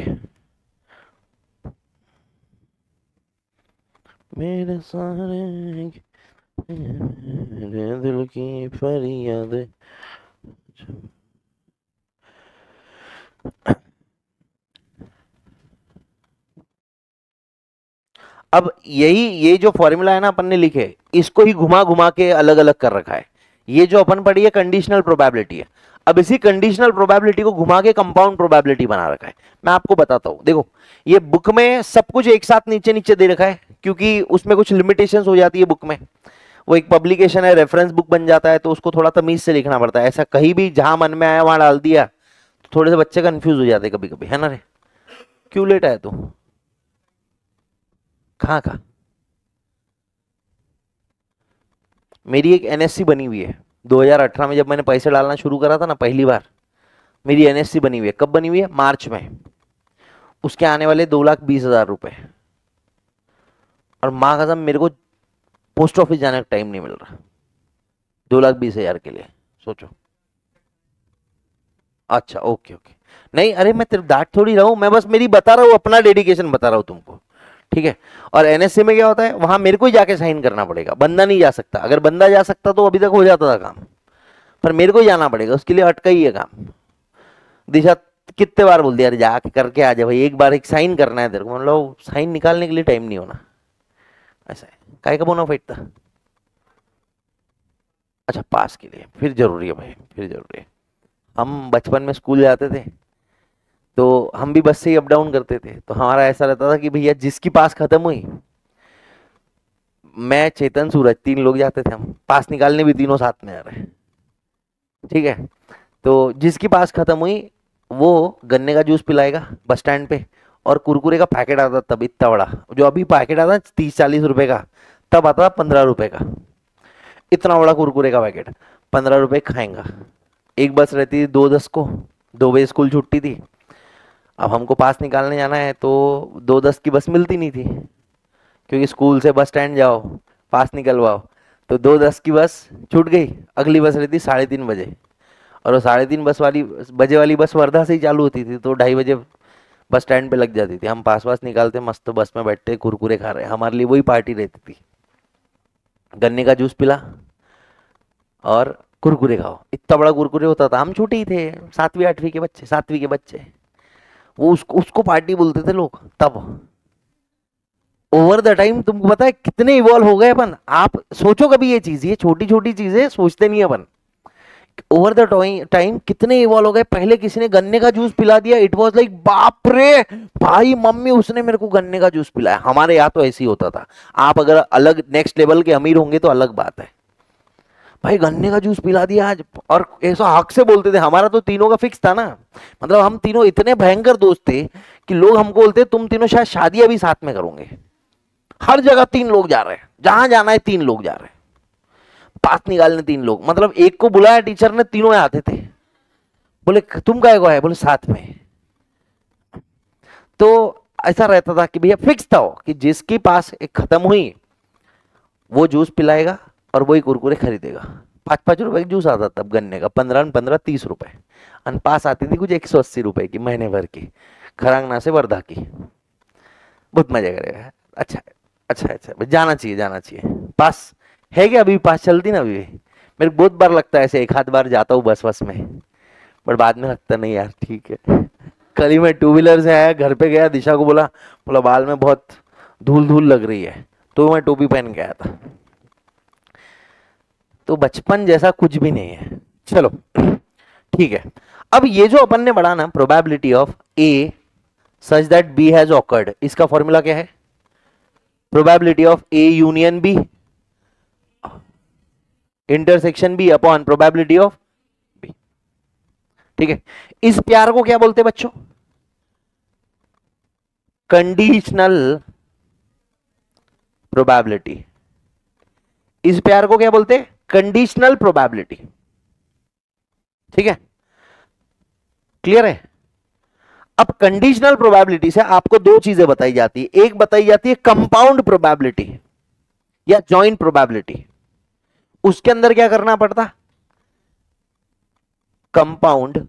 मेरे सारे मेरे दिल की फरियाद। अब यही ये जो फॉर्मूला है ना अपन ने लिखे, इसको ही घुमा घुमा के अलग अलग कर रखा है। ये जो अपन पढ़ी है कंडीशनल प्रोबेबिलिटी है, अब इसी कंडीशनल प्रोबेबिलिटी को घुमा के कंपाउंड प्रोबेबिलिटी बना रखा है। मैं आपको बताता हूं, देखो ये बुक में सब कुछ एक साथ नीचे नीचे दे रखा है, क्योंकि उसमें कुछ लिमिटेशंस हो जाती है बुक में। वो एक पब्लिकेशन है, रेफरेंस बुक बन जाता है, तो उसको थोड़ा तमीज से लिखना पड़ता है। ऐसा कहीं भी जहां मन में आया वहां डाल दिया तो थोड़े से बच्चे कंफ्यूज हो जाते कभी कभी, है ना रे? क्यों लेट आया तू? कहाँ का? मेरी एक एनएससी बनी हुई है दो हज़ार अठारह में, जब मैंने पैसे डालना शुरू करा था ना पहली बार, मेरी एनएससी बनी हुई है। कब बनी हुई है? मार्च में। उसके आने वाले दो लाख बीस हजार रुपए, और माँ कसम मेरे को पोस्ट ऑफिस जाने का टाइम नहीं मिल रहा दो लाख बीस हजार के लिए, सोचो। अच्छा ओके ओके, नहीं अरे मैं तेरे डांट थोड़ी रहा हूं, मैं बस मेरी बता रहा हूं, अपना डेडिकेशन बता रहा हूं तुमको, ठीक है? और एनएससी में क्या होता है, वहां मेरे को ही जाके साइन करना पड़ेगा, बंदा नहीं जा सकता। अगर बंदा जा सकता तो अभी तक हो जाता था काम, पर मेरे को ही जाना पड़ेगा, उसके लिए अटका ही है काम। दिशा कितने बार बोल दिया, अरे जाके करके आ जा भाई, एक बार एक साइन करना है तेरे को, मतलब साइन निकालने के लिए टाइम नहीं होना, ऐसा है। काय का बोनाफाइड था? अच्छा पास के लिए, फिर जरूरी है भाई, फिर जरूरी है। हम बचपन में स्कूल जाते थे तो हम भी बस से ही अप डाउन करते थे, तो हमारा ऐसा रहता था कि भैया जिसकी पास खत्म हुई, मैं चेतन सूरज तीन लोग जाते थे, हम पास निकालने भी तीनों साथ में आ रहे हैं, ठीक है? तो जिसकी पास खत्म हुई वो गन्ने का जूस पिलाएगा बस स्टैंड पे, और कुरकुरे का पैकेट आता तब इतना बड़ा, जो अभी पैकेट आता तीस चालीस रुपए का, तब आता पंद्रह रुपए का, इतना बड़ा कुरकुरे का पैकेट, पंद्रह रुपए खाएंगा। एक बस रहती थी दो दस को, दो बजे स्कूल छुट्टी थी। अब हमको पास निकालने जाना है तो दो दस की बस मिलती नहीं थी, क्योंकि स्कूल से बस स्टैंड जाओ पास निकलवाओ, तो दो दस की बस छूट गई। अगली बस रहती साढ़े तीन बजे, और वो साढ़े तीन बस वाली बजे वाली बस वर्धा से ही चालू होती थी, तो ढाई बजे बस स्टैंड पे लग जाती थी। हम पास पास निकालते मस्त बस में बैठते कुरकुरे खा रहे, हमारे लिए वही पार्टी रहती थी, गन्ने का जूस पिला और कुरकुरे खाओ। इतना बड़ा कुरकुरे होता था, हम छोटे ही थे, सातवीं आठवीं के बच्चे, सातवीं के बच्चे, वो उसको उसको पार्टी बोलते थे लोग तब। ओवर द टाइम तुमको पता है कितने इवॉल्व हो गए अपन, आप सोचो कभी ये चीज, ये छोटी छोटी चीजें सोचते नहीं अपन, ओवर द टाइम कितने इवॉल्व हो गए। पहले किसी ने गन्ने का जूस पिला दिया, इट वाज लाइक बाप रे भाई मम्मी उसने मेरे को गन्ने का जूस पिलाया। हमारे यहाँ तो ऐसे ही होता था, आप अगर अलग नेक्स्ट लेवल के अमीर होंगे तो अलग बात है, भाई गन्ने का जूस पिला दिया आज, और ऐसा हक से बोलते थे। हमारा तो तीनों का फिक्स था ना, मतलब हम तीनों इतने भयंकर दोस्त थे कि लोग हमको बोलते तुम तीनों शायद शादी अभी साथ में करोगे। हर जगह तीन लोग जा रहे हैं, जहां जाना है तीन लोग जा रहे हैं, पास निकालने तीन लोग, मतलब एक को बुलाया टीचर ने, तीनों आते थे। बोले तुम काय को है? बोले साथ में। तो ऐसा रहता था कि भैया फिक्स था कि जिसके पास एक खत्म हुई वो जूस पिलाएगा और वही कुरकुरे खरीदेगा। पाँच पाँच रुपए का जूस आता तब गन्ने का, पंद्रह पंद्रह तीस रुपए। अनपास आती थी कुछ एक सौ अस्सी रुपए की महीने भर की, खरांगना से वर्धा की। बहुत मजा करेगा। अच्छा अच्छा अच्छा जाना चाहिए, जाना चाहिए। पास है क्या अभी? पास चलती ना अभी? मेरे को बहुत बार लगता है ऐसे, एक आध बार जाता हूँ बस बस में, पर बाद में लगता नहीं यार ठीक है। कल ही मैं टू व्हीलर से आया, घर पे गया, दिशा को बोला बोला बाल में बहुत धूल धूल लग रही है, तो मैं टोपी पहन के आया था। तो बचपन जैसा कुछ भी नहीं है। चलो ठीक है, अब ये जो अपन ने पढ़ा ना probability of A such that B has occurred, इसका फॉर्मूला क्या है? Probability of A union B intersection B upon probability of B. ठीक है, इस प्यार को क्या बोलते हैं बच्चों? Conditional probability. इस प्यार को क्या बोलते हैं? Conditional probability. ठीक है, क्लियर है? अब कंडीशनल प्रोबेबिलिटी से आपको दो चीजें बताई जाती है, एक बताई जाती है कंपाउंड प्रोबेबिलिटी या जॉइंट प्रोबेबिलिटी। उसके अंदर क्या करना पड़ता, कंपाउंड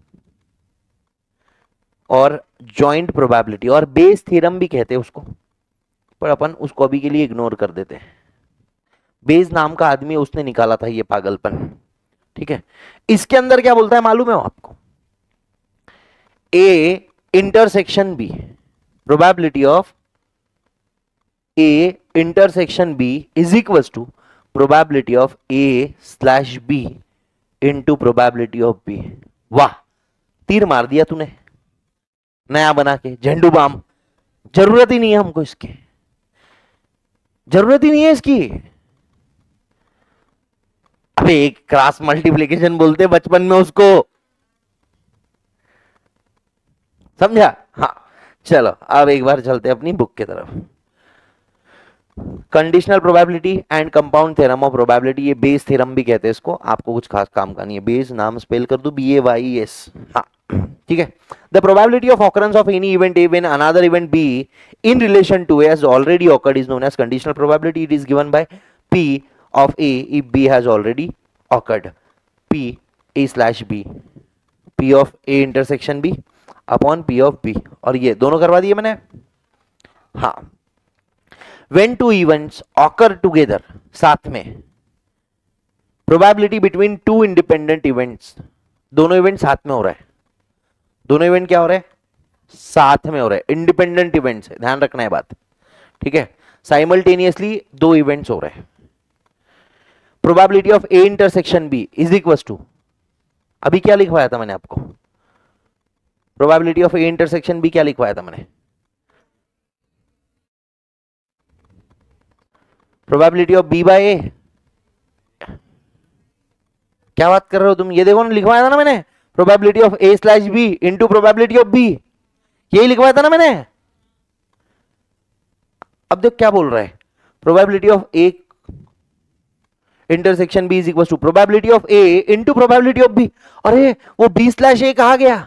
और जॉइंट प्रोबेबिलिटी, और बेस थ्योरम भी कहते हैं उसको, पर अपन उसको अभी के लिए इग्नोर कर देते हैं। बेस नाम का आदमी उसने निकाला था ये पागलपन, ठीक है। इसके अंदर क्या बोलता है मालूम है आपको, A intersection B, probability of A intersection B is equal to probability of A slash B into probability of B. वाह, तीर मार दिया तूने नया बना के, झंडू बाम। जरूरत ही नहीं है हमको इसकी, जरूरत ही नहीं है इसकी। अबे एक क्रॉस मल्टीप्लिकेशन बोलते बचपन में उसको, समझा? हाँ चलो अब एक बार चलते अपनी बुक की तरफ। Conditional probability and compound theorem of probability, ये बेस थ्योरम भी कहते हैं इसको, आपको कुछ खास काम का नहीं है। बेस नाम स्पेल कर दो, बी ए वाई एस, हाँ ठीक है। The probability of occurrence of any event A when another event B in relation to A has already occurred is known as conditional probability. It is given by P of A if B has already occurred, P A slash B, P of A intersection B upon P of B, और ये दोनों करवा दिए मैंने, हाँ। When two events occur together, साथ में, probability between two independent events, दोनों इवेंट साथ में हो रहा है, दोनों इवेंट क्या हो रहा है, साथ में हो रहा है, इंडिपेंडेंट इवेंट्स है, ध्यान रखना है बात, ठीक है। साइमल्टेनियसली दो इवेंट्स हो रहे हैं। Probability of A intersection B is equal to, अभी क्या लिखवाया था मैंने आपको, probability of A intersection B क्या लिखवाया था मैंने, probability of B by A. क्या बात कर रहे हो तुम, ये देखो ना लिखवाया था ना मैंने, probability of A slash B into probability of B, यही लिखवाया था ना मैंने। अब देखो क्या बोल रहा है, probability of A intersection B is equal to probability of A into probability of B. अरे वो बी स्लैश ए कहा गया,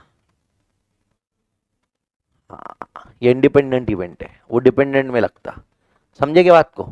ये इंडिपेंडेंट इवेंट है, वो डिपेंडेंट में लगता, समझे क्या बात को।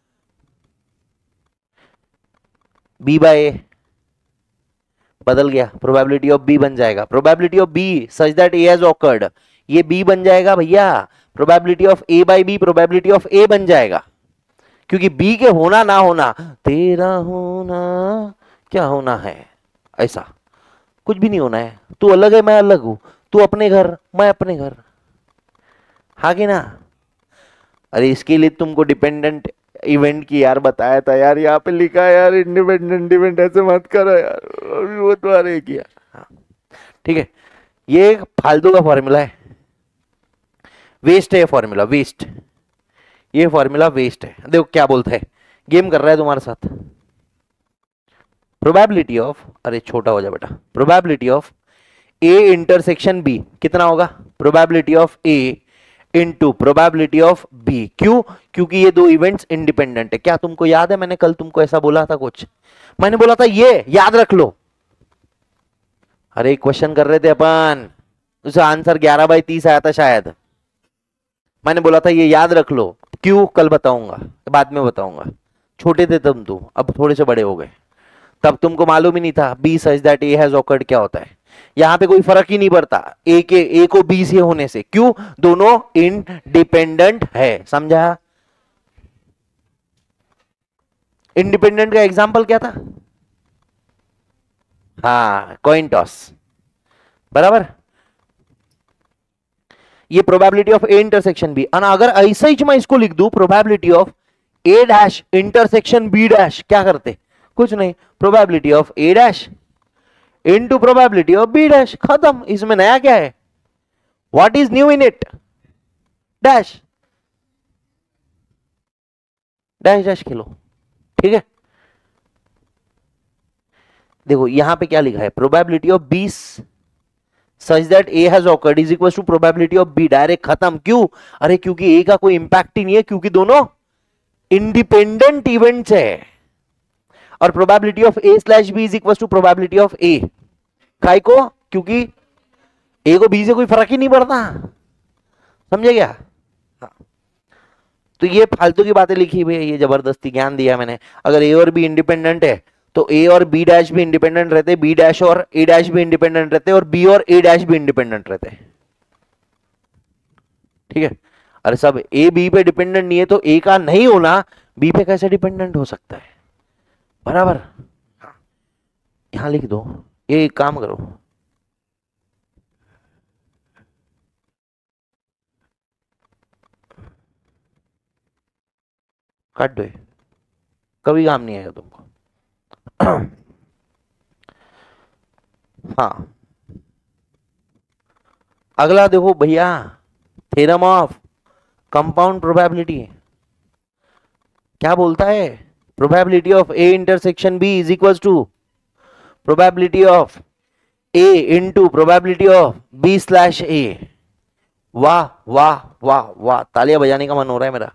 बी बाय ए बदल गया, प्रोबेबिलिटी ऑफ बी बन जाएगा, probability of B such that A has occurred, ये बी बन जाएगा भैया, probability of A by B probability of A बन जाएगा, क्योंकि बी के होना ना होना, तेरा होना क्या होना है, ऐसा कुछ भी नहीं होना है। तू अलग है मैं अलग हूं, तू अपने घर मैं अपने घर, हाँ कि ना। अरे इसके लिए तुमको डिपेंडेंट इवेंट की यार बताया था यार, यहाँ पे लिखा है यार इंडिपेंडेंट इवेंट, ऐसे मत करो यार, वो तो अरे किया, हाँ ठीक है। ये एक फालतू का फॉर्मूला है, वेस्ट है फॉर्मूला, वेस्ट, ये फॉर्मूला वेस्ट है। देखो क्या बोलता है, गेम कर रहा है तुम्हारे साथ। प्रोबेबिलिटी ऑफ, अरे छोटा हो जा बेटा, probability of A intersection B कितना होगा, probability of A into probability of B. क्यों, क्योंकि ये दो इवेंट्स इंडिपेंडेंट है। क्या तुमको याद है मैंने कल तुमको ऐसा बोला था, कुछ मैंने बोला था ये याद रख लो। अरे क्वेश्चन कर रहे थे अपन, उसका आंसर ग्यारह बाई तीस आया था शायद, मैंने बोला था ये याद रख लो। क्यों, कल बताऊंगा, बाद में बताऊंगा, छोटे थे तुम, तुम अब थोड़े से बड़े हो गए, तब तुमको मालूम ही नहीं था B such that A has occurred क्या होता है। यहां पे कोई फर्क ही नहीं पड़ता ए के ए को बी से होने से, क्यों, दोनों इंडिपेंडेंट है, समझा। इंडिपेंडेंट का एग्जांपल क्या था, हाँ कॉइन टॉस, बराबर। ये probability of A intersection B, अगर ऐसा ही मैं इसको लिख दूं probability of A dash intersection B dash, क्या करते, कुछ नहीं, probability of A dash into probability of B dash, खत्म। इसमें नया क्या है, what is new in it, dash dash dash खेलो, ठीक है। देखो यहां पे क्या लिखा है, probability of B such that A has occurred is equal to probability of B, direct खत्म। क्यों, अरे क्योंकि ए का कोई इंपैक्ट ही नहीं है, क्योंकि दोनों इंडिपेंडेंट इवेंट्स है। और probability of A slash B is equal to probability of A, काय को, क्योंकि ए को बी से कोई फर्क ही नहीं पड़ता, समझे क्या? हाँ। तो ये फालतू की बातें लिखी हुई है, ये जबरदस्ती ज्ञान दिया मैंने। अगर ए और बी इंडिपेंडेंट है तो ए और बी डैश भी इंडिपेंडेंट रहते, बी डैश और ए डैश भी इंडिपेंडेंट रहते, और बी और ए डैश भी इंडिपेंडेंट रहते। ठीक है? अरे सब ए बी पे डिपेंडेंट नहीं है तो ए का नहीं होना बी पे कैसे डिपेंडेंट हो सकता है? बराबर। यहां लिख दो, ये एक काम करो, काट दो, कभी काम नहीं आएगा तुमको। हाँ, अगला देखो भैया, थ्योरम ऑफ कंपाउंड प्रोबेबिलिटी क्या बोलता है? Probability of A intersection B is equal to probability of A into probability of B slash A. वाह वाह वाह वाह, तालियां बजाने का मन हो रहा है मेरा।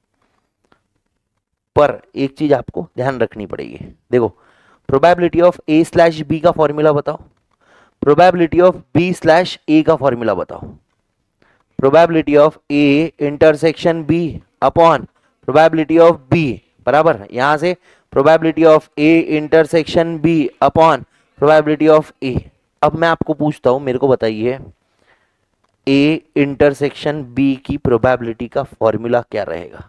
पर एक चीज आपको ध्यान रखनी पड़ेगी, देखो probability of A slash B का फॉर्मूला बताओ, probability of B slash A का फॉर्मूला बताओ। Probability of A intersection B upon probability of B बराबर, यहां से probability of A intersection B upon probability of A. अब मैं आपको पूछता हूं, मेरे को बताइए ए इंटरसेक्शन बी की प्रोबेबिलिटी का फॉर्मूला क्या रहेगा?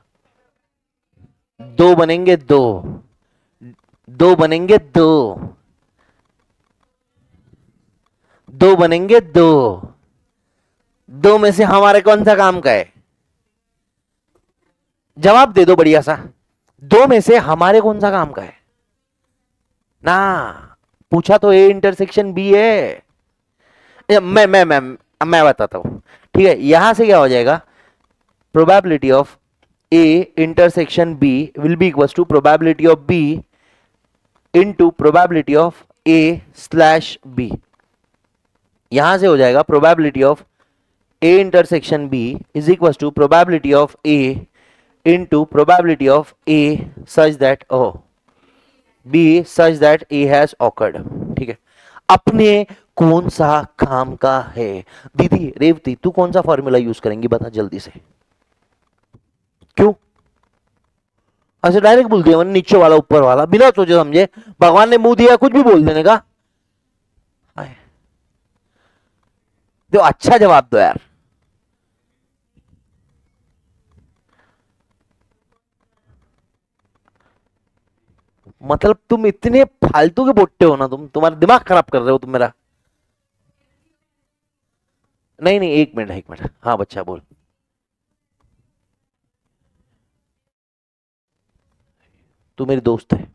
दो बनेंगे, दो दो बनेंगे, दो दो बनेंगे, दो दो में से हमारे कौन सा काम का है? जवाब दे दो बढ़िया सा, दो में से हमारे कौन सा काम का है ना? पूछा तो ए इंटरसेक्शन बी है। मैं मैं मैं मैं बताता हूं, ठीक है? यहां से क्या हो जाएगा, probability of A intersection B will be equal to probability of B into probability of A slash B. यहां से हो जाएगा probability of A intersection B is equal to probability of A into probability of A such that of B such that A has occurred. ठीक है? अपने कौन सा काम का है? दीदी रेवती तू कौन सा फॉर्मूला यूज करेंगी बता जल्दी से। क्यों ऐसे डायरेक्ट बोल दिया मैंने, नीचे वाला ऊपर वाला, बिना सोचे समझे। भगवान ने मुंह दिया कुछ भी बोल देने का। तो अच्छा जवाब दो यार। मतलब तुम इतने फालतू के बोट्टे हो ना, तुम तुम्हारा दिमाग खराब कर रहे हो तुम मेरा। नहीं नहीं एक मिनट एक मिनट, हाँ बच्चा बोल। तू मेरी दोस्त है,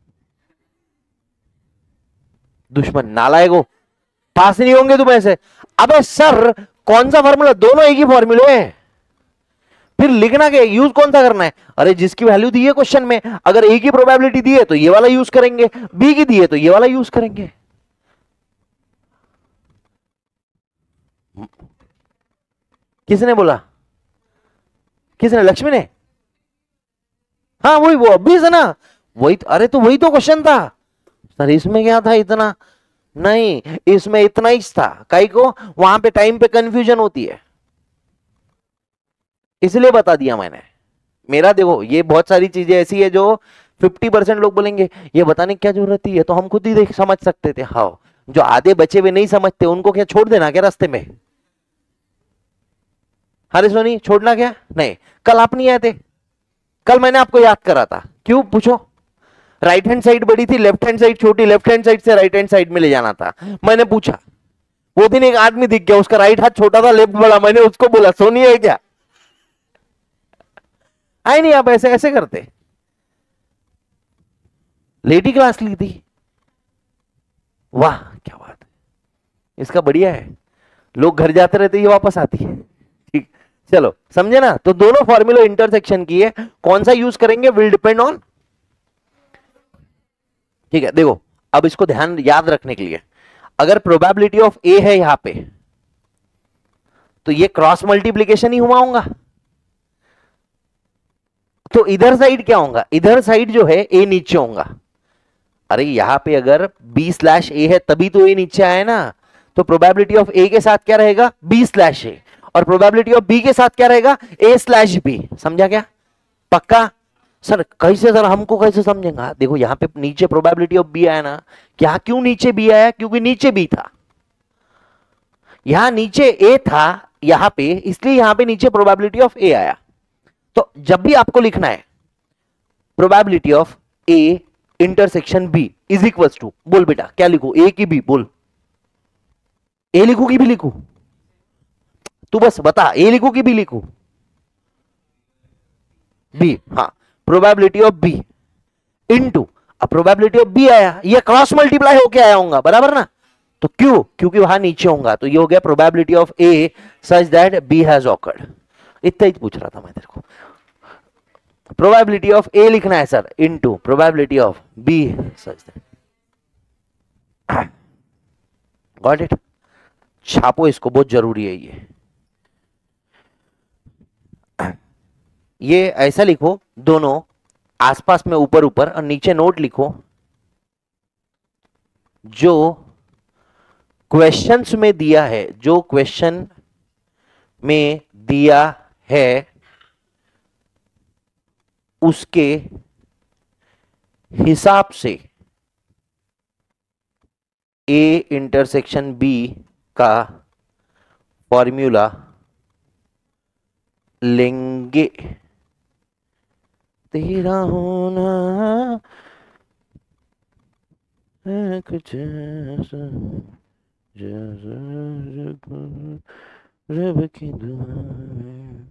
दुश्मन नालायक हो, पास नहीं होंगे तुम ऐसे। अबे सर कौन सा फॉर्मूला? दोनों एक ही फॉर्मूले हैं, फिर लिखना क्या, यूज कौन सा करना है? अरे जिसकी वैल्यू दी है क्वेश्चन में, अगर ए की प्रोबेबिलिटी दी है तो ये वाला यूज करेंगे, बी की दी है तो ये वाला यूज करेंगे। किसने बोला? किसने? लक्ष्मी ने? हाँ वही, वो अभी से ना वही। अरे तो वही तो क्वेश्चन था सर, इसमें क्या था इतना? नहीं इसमें इतना ही था, कई को वहां पे टाइम पे कंफ्यूजन होती है, इसलिए बता दिया मैंने। मेरा देखो ये बहुत सारी चीजें ऐसी है जो फिफ्टी परसेंट लोग बोलेंगे ये बताने की क्या जरूरत थी, ये तो हम खुद ही देख समझ सकते थे। हाँ, जो आधे बचे हुए नहीं समझते उनको क्या छोड़ देना क्या रास्ते में? हरे सोनी छोड़ना क्या? नहीं, कल आप नहीं आए थे, कल मैंने आपको याद करा था। क्यों पूछो? राइट हैंड साइड बड़ी थी, लेफ्ट हैंड साइड छोटी, लेफ्ट हैंड साइड से राइट हैंड साइड में ले जाना था। मैंने पूछा, वो दिन एक आदमी दिख गया, उसका राइट हाथ छोटा था, लेफ्ट बड़ा। मैंने उसको बोला सोनी है क्या? आए नहीं आप ऐसे ऐसे करते। लेडी क्लास ली थी, वाह क्या बात है, इसका बढ़िया है। लोग घर जाते रहते ये वापस आती है। ठीक, चलो समझे ना? तो दोनों फॉर्मूला इंटरसेक्शन की है, कौन सा यूज करेंगे विल डिपेंड ऑन। ठीक है, देखो अब इसको ध्यान याद रखने के लिए, अगर प्रोबेबिलिटी ऑफ ए है यहां पे तो ये क्रॉस मल्टीप्लीकेशन ही हुआ होगा, तो इधर साइड क्या होगा? इधर साइड जो है ए नीचे होगा। अरे यहां पे अगर बी स्लैश ए है तभी तो ए नीचे आया ना, तो प्रोबेबिलिटी ऑफ ए के साथ क्या रहेगा? B slash A. और प्रोबेबिलिटी ऑफ बी के साथ क्या रहेगा, ए स्लैश बी। समझा क्या? पक्का? सर कैसे सर, हमको कैसे समझेंगे? देखो यहां पे नीचे प्रोबेबिलिटी ऑफ बी आया ना, क्या क्यों नीचे बी आया? क्योंकि नीचे बी था, यहां नीचे ए था यहां पे, इसलिए यहां पे नीचे प्रोबेबिलिटी ऑफ ए आया। तो जब भी आपको लिखना है probability of A intersection B is equal to, बोल बेटा क्या लिखू, ए की बी? बोल, ए लिखू की बी लिखू? तू बस बता, ए लिखू की बी लिखू? बी। हाँ, प्रोबेबिलिटी ऑफ बी इनटू, अब प्रोबेबिलिटी ऑफ बी आया, ये क्रॉस मल्टीप्लाई होके आया होगा, बराबर ना? तो क्यों? क्योंकि वहां नीचे होगा, तो ये हो गया probability of A such that B has occurred. इतना ही पूछ रहा था मैं तेरे को। प्रोबेबिलिटी ऑफ ए लिखना है sir into probability of B such that. Got it? छापो इसको, बहुत जरूरी है ये। ये ऐसा लिखो, दोनों आसपास में ऊपर ऊपर, और नीचे नोट लिखो जो क्वेश्चंस में दिया है, जो क्वेश्चन में दिया है उसके हिसाब से ए इंटरसेक्शन बी का फॉर्मूला लेंगे। तेरा होना है कुछ ऐसा रब की दुआ में।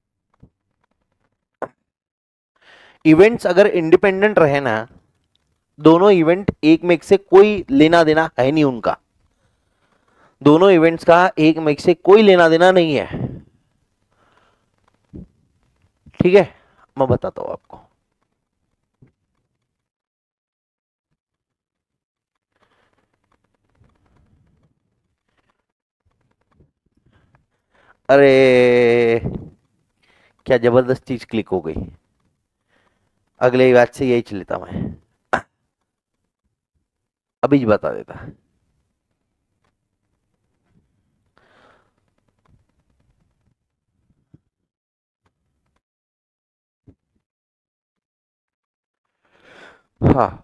इवेंट्स अगर इंडिपेंडेंट रहे ना, दोनों इवेंट एक में से कोई लेना देना है नहीं उनका, दोनों इवेंट्स का एक में से कोई लेना देना नहीं है, ठीक है? मैं बताता हूं आपको। अरे क्या जबरदस्त चीज क्लिक हो गई। अगले बात से यही चलता मैं, अभी बता देता। हाँ,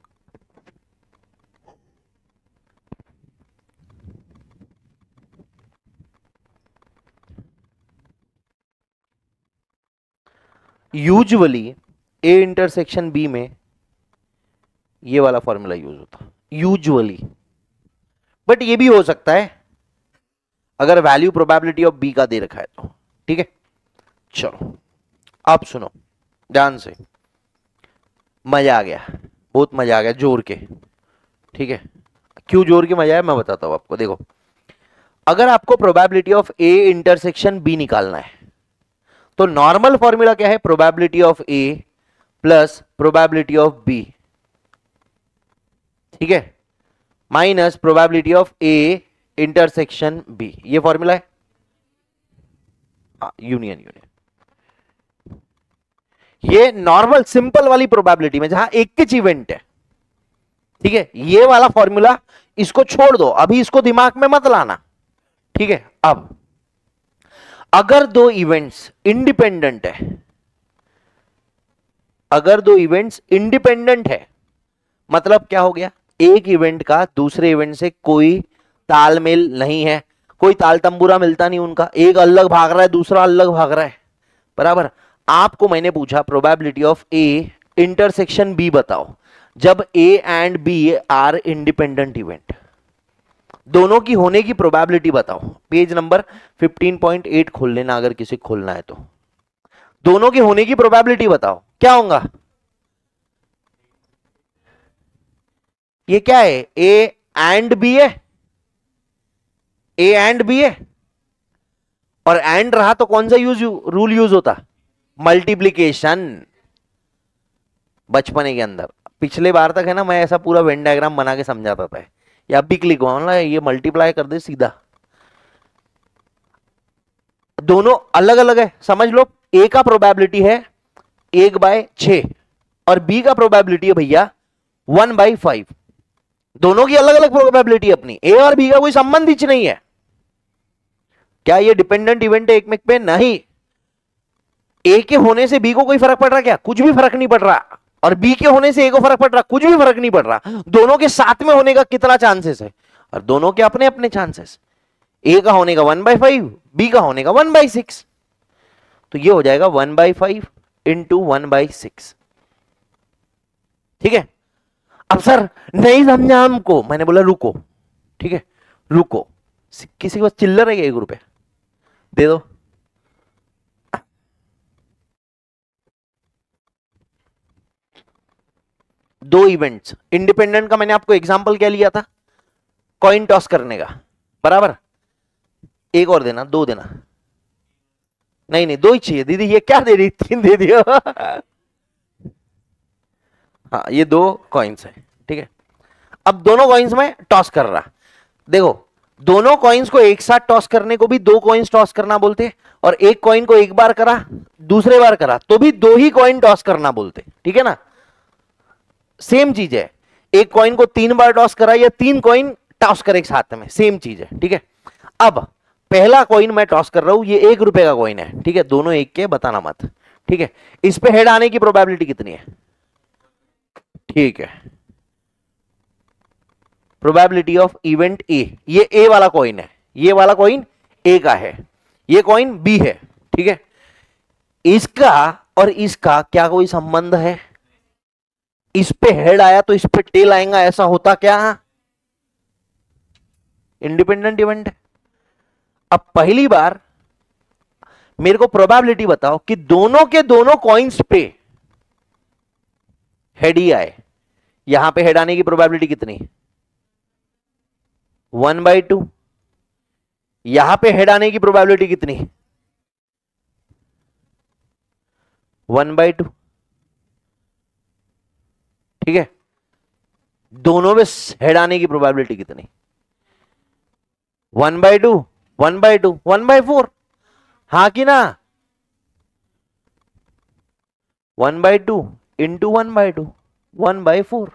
यूजुअली ए इंटरसेक्शन बी में ये वाला फॉर्मूला यूज होता यूजुअली, बट ये भी हो सकता है अगर वैल्यू प्रोबेबिलिटी ऑफ बी का दे रखा है तो, ठीक है? चलो अब सुनो ध्यान से, मजा आ गया, बहुत मजा आ गया, जोर के, ठीक है? क्यों जोर के मजा आया मैं बताता हूं आपको। देखो, अगर आपको probability of A intersection B निकालना है तो नॉर्मल फॉर्मूला क्या है? Probability of A plus probability of B, ठीक है, minus probability of A intersection B. ये फॉर्मूला है, यूनियन यूनियन। ये नॉर्मल सिंपल वाली प्रोबेबिलिटी में जहां एक ही इवेंट है, ठीक है, ये वाला फॉर्मूला इसको छोड़ दो, अभी इसको दिमाग में मत लाना, ठीक है? अब अगर दो इवेंट्स इंडिपेंडेंट है, अगर दो इवेंट्स इंडिपेंडेंट है, मतलब क्या हो गया? एक इवेंट का दूसरे इवेंट से कोई तालमेल नहीं है, कोई ताल तंबूरा मिलता नहीं उनका, एक अलग भाग रहा है दूसरा अलग भाग रहा है, बराबर? आपको मैंने पूछा probability of A intersection B बताओ, जब A and B are independent event, दोनों की होने की प्रोबेबिलिटी बताओ। Page number fifteen point eight खोल लेना अगर किसी खोलना है तो। दोनों की होने की प्रोबेबिलिटी बताओ, क्या होगा? ये क्या है? ए एंड बी है, ए एंड बी है, और एंड रहा तो कौन सा यूज रूल यूज होता? मल्टीप्लीकेशन। बचपने के अंदर पिछले बार तक है ना, मैं ऐसा पूरा वेन डायग्राम बना के समझाता था, या भी क्लिक हुआ ये मल्टीप्लाई कर दे सीधा। दोनों अलग अलग है, समझ लो। ए का प्रोबेबिलिटी है एक बाय छ और बी का प्रोबेबिलिटी है भैया वन बाई फाइव। दोनों की अलग अलग प्रोबेबिलिटी अपनी, ए और बी का कोई संबंध ही नहीं है। क्या ये डिपेंडेंट इवेंट है एक में पे? नहीं। ए के होने से बी को कोई फर्क पड़ रहा? क्या कुछ भी फर्क नहीं पड़ रहा। और बी के होने से ए को फर्क पड़ रहा? कुछ भी फर्क नहीं पड़ रहा। दोनों के साथ में होने का कितना चांसेस है? और दोनों के अपने अपने चांसेस। ए का होने का वन बाई फाइव, बी का होने का वन बाई सिक्स। तो ये हो जाएगा one by five into one by six. ठीक है। अब सर नहीं समझा हमको, मैंने बोला रुको, ठीक है रुको। किसी के पास चिल्लर है एक रुपए? दे दो। दो इवेंट्स इंडिपेंडेंट का मैंने आपको एग्जांपल क्या लिया था? कॉइन टॉस करने का, बराबर। एक और देना, दो देना। नहीं नहीं, दो ही चाहिए दीदी। ये क्या दे रही? तीन दे दियो। हाँ, ये दो कॉइन्स है, ठीक है। अब दोनों कॉइन्स में टॉस कर रहा। देखो, दोनों कॉइन्स को एक साथ टॉस करने को भी दो कॉइन्स टॉस करना बोलते, और एक कॉइन को एक बार करा, दूसरे बार करा तो भी दो ही कॉइन टॉस करना बोलते, ठीक है ना। सेम चीज है, एक कॉइन को तीन बार टॉस करा या तीन कॉइन टॉस करे एक साथ में, सेम चीज है, ठीक है। अब पहला कॉइन मैं टॉस कर रहा हूं, ये एक रुपए का कॉइन है, ठीक है। दोनों एक के, बताना मत, ठीक है। इस पे हेड आने की प्रोबेबिलिटी कितनी है? ठीक है, प्रोबेबिलिटी ऑफ इवेंट ए, ये ए वाला कॉइन है, ये वाला कॉइन ए का है, ये कॉइन बी है, ठीक है। इसका और इसका क्या कोई संबंध है? इस पे हेड आया तो इस पे टेल आएगा, ऐसा होता क्या? इंडिपेंडेंट इवेंट है। अब पहली बार मेरे को प्रोबेबिलिटी बताओ कि दोनों के दोनों कॉइन्स पे हेड ही आए। यहां पे हेड आने की प्रोबेबिलिटी कितनी? One by two. यहां पे हेड आने की प्रोबेबिलिटी कितनी? वन बाई टू, ठीक है। दोनों में हेड आने की प्रोबेबिलिटी कितनी? One by two, one by two, one by four. हाँ कि ना? One by two into one by two, one by four.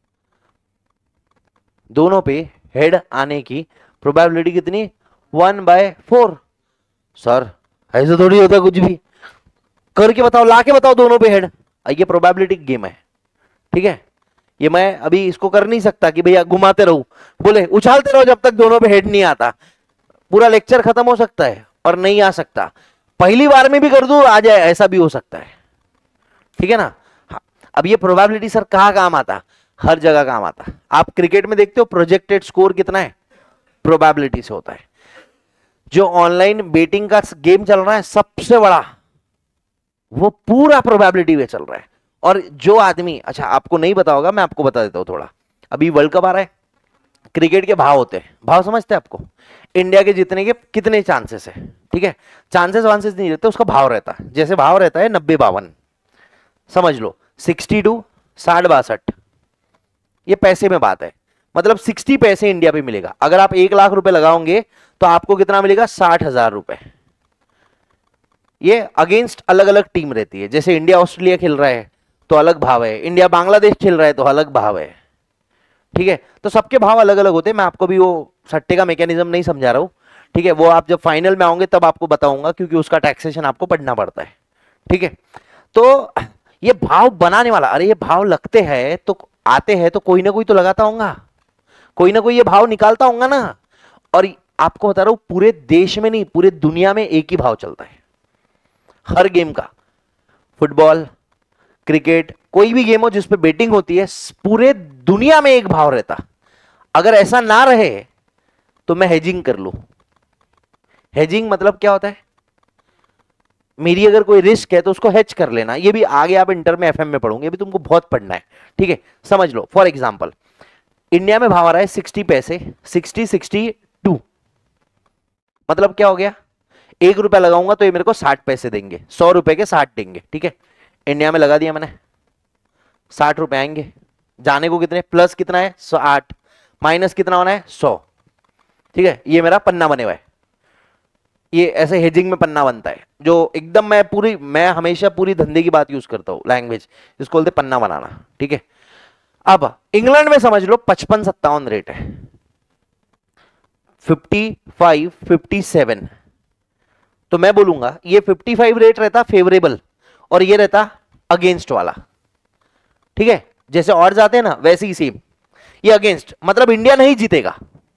दोनों पे हेड आने की प्रोबेबिलिटी कितनी? One by four. सर ऐसे थोड़ी होता कुछ भी, करके बताओ, लाके बताओ दोनों पे हेड। ये प्रोबेबिलिटी गेम है, ठीक है। ये मैं अभी इसको कर नहीं सकता कि भैया घुमाते रहो, बोले उछालते रहो जब तक दोनों पे हेड नहीं आता। पूरा लेक्चर खत्म हो सकता है और नहीं आ सकता। पहली बार में भी कर दूं आ जाए, ऐसा भी हो सकता है, ठीक है ना। हाँ, अब ये प्रोबेबिलिटी सर कहां काम आता? हर जगह काम आता। आप क्रिकेट में देखते हो प्रोजेक्टेड स्कोर कितना है? प्रोबेबिलिटी से होता है। जो ऑनलाइन बेटिंग का गेम चल रहा है सबसे बड़ा, वो पूरा प्रोबेबिलिटी में चल रहा है। और जो आदमी, अच्छा आपको नहीं पता होगा, मैं आपको बता देता हूं थोड़ा। अभी वर्ल्ड कप आ रहा है, क्रिकेट के भाव होते हैं, भाव समझते हैं आपको? इंडिया के जीतने के कितने चांसेस है, ठीक है। चांसेस वांसेस नहीं रहते, उसका भाव रहता है। जैसे भाव रहता है नब्बे बावन, समझ लो सिक्सटी टू साठ बासठ, ये पैसे में बात है। मतलब सिक्सटी पैसे इंडिया पे मिलेगा। अगर आप एक लाख रुपए लगाओगे तो आपको कितना मिलेगा? साठ हजार रुपए। ये अगेंस्ट अलग अलग टीम रहती है। जैसे इंडिया ऑस्ट्रेलिया खेल रहा है तो अलग भाव है, इंडिया बांग्लादेश खेल रहा है तो अलग भाव है, ठीक है। तो सबके भाव अलग अलग होते हैं। मैं आपको भी वो सट्टे का मैकेनिज्म नहीं समझा रहा हूं, ठीक है। वो आप जब फाइनल में आओगे तब आपको बताऊंगा, क्योंकि उसका टैक्सेशन आपको पढ़ना पड़ता है, ठीक है। तो ये भाव बनाने वाला, अरे ये भाव लगते हैं तो आते हैं तो कोई ना कोई तो लगाता होगा, कोई ना कोई ये भाव निकालता होगा ना। और आपको बता रहा हूं, पूरे देश में नहीं, पूरे दुनिया में एक ही भाव चलता है हर गेम का। फुटबॉल, क्रिकेट, कोई भी गेम हो जिसपे बेटिंग होती है, पूरे दुनिया में एक भाव रहता। अगर ऐसा ना रहे तो मैं हेजिंग कर लूं। हेजिंग मतलब क्या होता है? मेरी अगर कोई रिस्क है तो उसको हेज कर लेना। ये भी आगे आप इंटर में एफएम में पढ़ोगे, अभी तुमको बहुत पढ़ना है, ठीक है। समझ लो, फॉर एग्जांपल इंडिया में भाव आ रहा है सिक्सटी पैसे, सिक्सटी सिक्सटी टू, मतलब क्या हो गया? एक रुपया लगाऊंगा तो ये मेरे को साठ पैसे देंगे, सौ रुपए के साठ देंगे, ठीक है। इंडिया में लगा दिया मैंने, साठ रुपए आएंगे। जाने को कितने? प्लस कितना है? सौ आठ, माइनस कितना होना है? सौ, ठीक है। ये मेरा पन्ना बने हुआ है। ये ऐसे हेजिंग में पन्ना बनता है, जो एकदम मैं पूरी, मैं हमेशा पूरी धंधे की बात यूज करता हूं, लैंग्वेज जिसको बोलते पन्ना बनाना, ठीक है। अब इंग्लैंड में समझ लो पचपन सत्तावन रेट है, फिफ्टी फाइव फिफ्टी सेवन, तो मैं बोलूंगा ये पचपन रेट रहता फेवरेबल और ये रहता अगेंस्ट वाला, ठीक है। जैसे और जाते हैं ना वैसे ही सेम, ये अगेंस्ट मतलब इंडिया नहीं जीतेगा।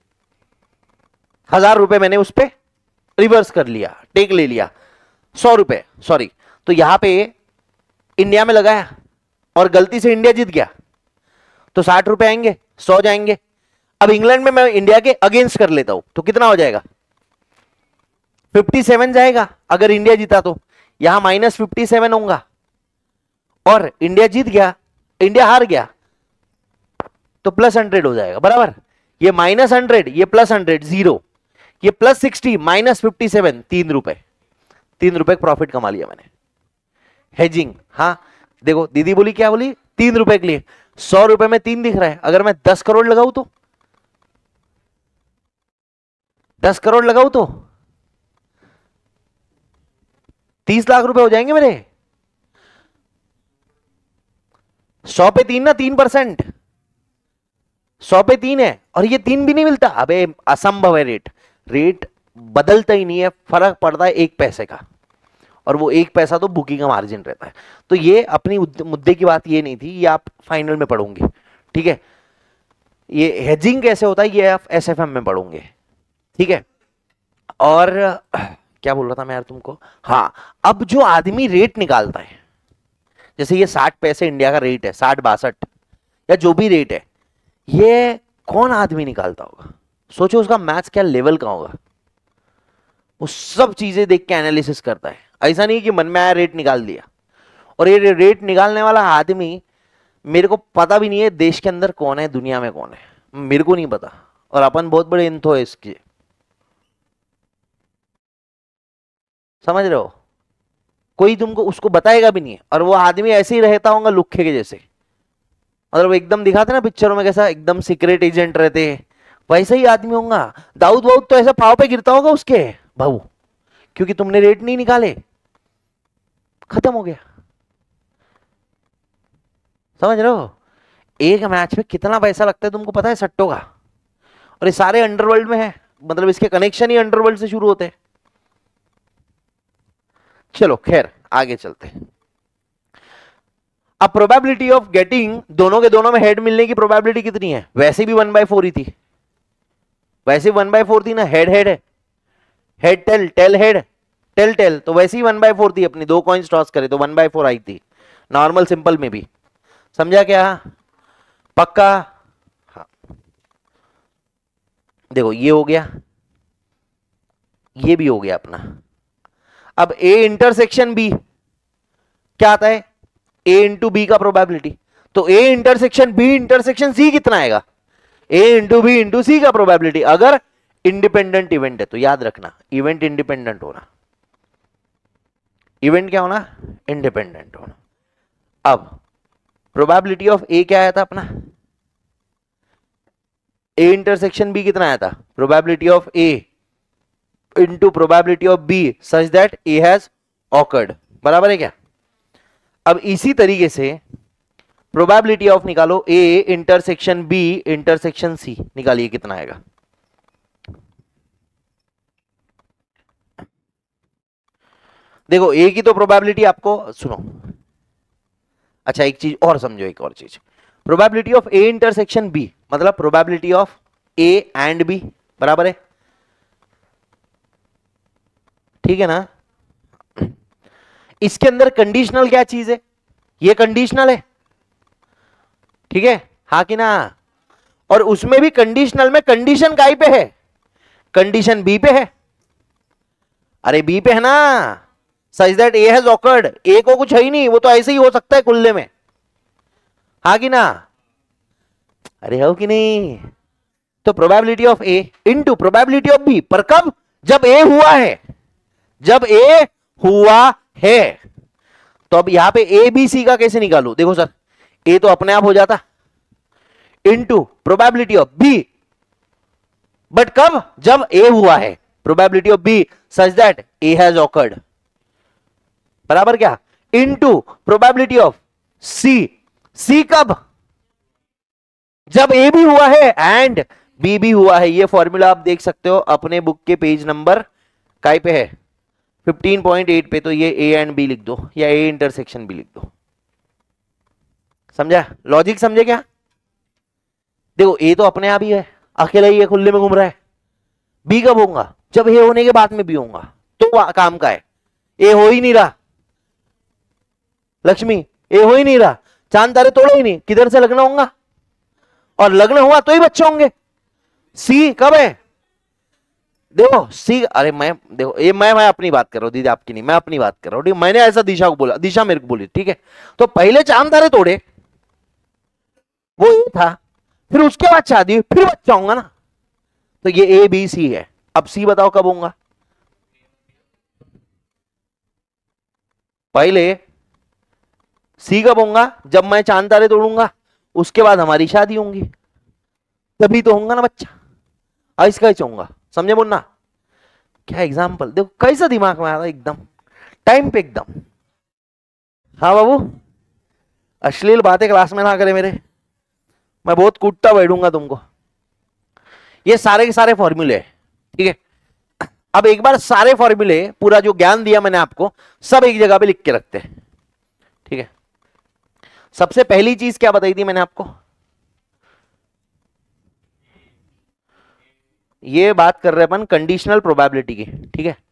हजार रुपए मैंने उस पर रिवर्स कर लिया, टेक ले लिया, सौ रुपए सॉरी, तो यहां पे इंडिया में लगाया और गलती से इंडिया जीत गया तो साठ रुपए आएंगे, सौ जाएंगे। अब इंग्लैंड में मैं इंडिया के अगेंस्ट कर लेता हूं तो कितना हो जाएगा, सत्तावन जाएगा अगर इंडिया जीता तो, यहां माइनस फिफ्टी सेवन होगा। और इंडिया जीत गया, इंडिया हार गया तो प्लस हंड्रेड हो जाएगा, बराबर। ये माइनस हंड्रेड, ये प्लस हंड्रेड, जीरो, ये plus sixty, minus fifty seven, तीन रुपए, तीन रुपए प्रॉफिट कमा लिया मैंने। हेजिंग, हाँ देखो दीदी बोली क्या बोली, तीन रुपए के लिए सौ रुपए में तीन दिख रहा है, अगर मैं दस करोड़ लगाऊं तो, दस करोड़ लगाऊं तो तीस लाख रुपए हो जाएंगे मेरे। सौ पे तीन ना, तीन परसेंट, सौ पे तीन है और ये तीन भी नहीं मिलता। अबे असंभव है, रेट रेट बदलता ही नहीं है, फर्क पड़ता है एक पैसे का, और वो एक पैसा तो बुकिंग का मार्जिन रहता है। तो ये अपनी मुद्दे की बात ये नहीं थी, ये आप फाइनल में पढ़ोगे, ठीक है। ये हेजिंग कैसे होता है ये आप एसएफएम में पढ़ोगे, ठीक है। और क्या बोल रहा था मैं यार तुमको, हाँ अब जो आदमी रेट निकालता है, जैसे ये साठ पैसे इंडिया का रेट है, साठ बासठ या जो भी रेट है, ये कौन आदमी निकालता होगा, सोचो उसका मैथ्स क्या लेवल का होगा। वो सब चीजें देख के एनालिसिस करता है, ऐसा नहीं कि मन में आया रेट निकाल दिया। और ये रेट निकालने वाला आदमी मेरे को पता भी नहीं है देश के अंदर कौन है, दुनिया में कौन है, मेरे को नहीं पता, और अपन बहुत बड़े इंथो है इसके, समझ रहे हो। कोई तुमको उसको बताएगा भी नहीं है, और वो आदमी ऐसे ही रहता होगा लुक्खे के जैसे, मतलब एकदम दिखाते ना पिक्चरों में कैसा एकदम सीक्रेट एजेंट रहते हैं, वैसा ही आदमी होगा। दाऊद वाउद तो ऐसा पाव पे गिरता होगा उसके भाऊ, क्योंकि तुमने रेट नहीं निकाले, खत्म हो गया। समझ रहे हो, एक मैच में कितना पैसा लगता है तुमको पता है सट्टों का, और ये सारे अंडरवर्ल्ड में है, मतलब इसके कनेक्शन ही अंडरवर्ल्ड से शुरू होते हैं। चलो खैर आगे चलते हैं। अब प्रोबेबिलिटी ऑफ गेटिंग, दोनों के दोनों में हेड मिलने की प्रोबेबिलिटी कितनी है, वैसे भी वन बाय फोर ही थी, वैसे वन बाय फोर थी ना, हेड हेड है, head tail tail head tail tail, तो वैसे ही वन बाय फोर थी अपनी, दो कॉइन्स टॉस करे तो वन बाय फोर आई थी, नॉर्मल सिंपल में भी। समझा क्या, पक्का। हाँ देखो ये हो गया, ये भी हो गया अपना। अब ए इंटरसेक्शन बी क्या आता है, ए इंटू बी का प्रोबेबिलिटी, तो A intersection B intersection C कितना आएगा, A into B into C का प्रोबेबिलिटी। अगर इंडिपेंडेंट इवेंट है तो याद रखना इवेंट इंडिपेंडेंट होना, इवेंट क्या होना, इंडिपेंडेंट होना। अब प्रोबेबिलिटी ऑफ ए क्या आया था अपना, ए इंटरसेक्शन बी कितना आया था, probability of A into probability of B such that A has occurred, बराबर है क्या। अब इसी तरीके से प्रोबेबिलिटी ऑफ निकालो A intersection B intersection C, निकालिए कितना आएगा। देखो ए की तो प्रोबेबिलिटी आपको सुनो, अच्छा एक चीज और समझो, एक और चीज, probability of A intersection B मतलब probability of A and B, बराबर है, ठीक है ना। इसके अंदर कंडीशनल क्या चीज है, ये कंडीशनल है, ठीक है, हाँ कि ना। और उसमें भी कंडीशनल में कंडीशन काई पे है, कंडीशन बी पे है, अरे बी पे है ना, such that A has occurred, A को कुछ है ही नहीं, वो तो ऐसे ही हो सकता है कुल्ले में, हाँ कि ना, अरे हो कि नहीं। तो probability of A into probability of B, पर कब, जब ए हुआ है, जब ए हुआ है। तो अब यहां पे ए बी सी का कैसे निकालू, देखो सर ए तो अपने आप हो जाता, into probability of B, but कब, जब ए हुआ है, probability of B such that A has occurred, बराबर क्या, into probability of C, C कब, जब ए भी हुआ है एंड बी भी हुआ है। ये फॉर्मूला आप देख सकते हो अपने बुक के पेज नंबर काय पे है, फिफ्टीन पॉइंट एट पे तो ये ए एंड बी लिख दो या ए इंटरसेक्शन बी लिख दो। समझा? लॉजिक समझे क्या? देखो ए तो अपने आप ही है, अकेला ही है, खुले में घूम रहा है। बी कब होगा? जब ए होने के बाद में बी होगा, तो काम का है। ए हो ही नहीं रहा लक्ष्मी, ए हो ही नहीं रहा, चांद तारे तोड़ो ही नहीं, किधर से लगना होगा? और लग्न हुआ तो ही बच्चे होंगे। सी कब है? देखो सी, अरे मैं देखो ये मैं मैं अपनी बात कर रहा हूं दीदी, आपकी नहीं, मैं अपनी बात कर रहा हूं। ठीक, मैंने ऐसा दिशा को बोला, दिशा मेरे को बोली, ठीक है। तो पहले चांद तारे तोड़े, वो ये था, फिर उसके बाद शादी, फिर बच्चा होगा ना। तो ये ए बी सी है। अब सी बताओ कब होगा? पहले सी कब होगा? जब मैं चांद तारे तोड़ूंगा, उसके बाद हमारी शादी होंगी, तभी तो होगा ना बच्चा। इसका ही चाहूंगा, समझे मुन्ना? क्या एग्जाम्पल देखो, कैसा दिमाग में आ रहा है, एकदम टाइम पे एकदम। हाँ बाबू, अश्लील बातें क्लास में ना करे मेरे, मैं बहुत कूटता बैठूंगा तुमको। ये सारे के सारे फॉर्मूले, ठीक है। अब एक बार सारे फॉर्मूले, पूरा जो ज्ञान दिया मैंने आपको, सब एक जगह पे लिख के रखते हैं, ठीक है। सबसे पहली चीज क्या बताई थी मैंने आपको? ये बात कर रहे अपन कंडीशनल प्रोबेबिलिटी की, ठीक है।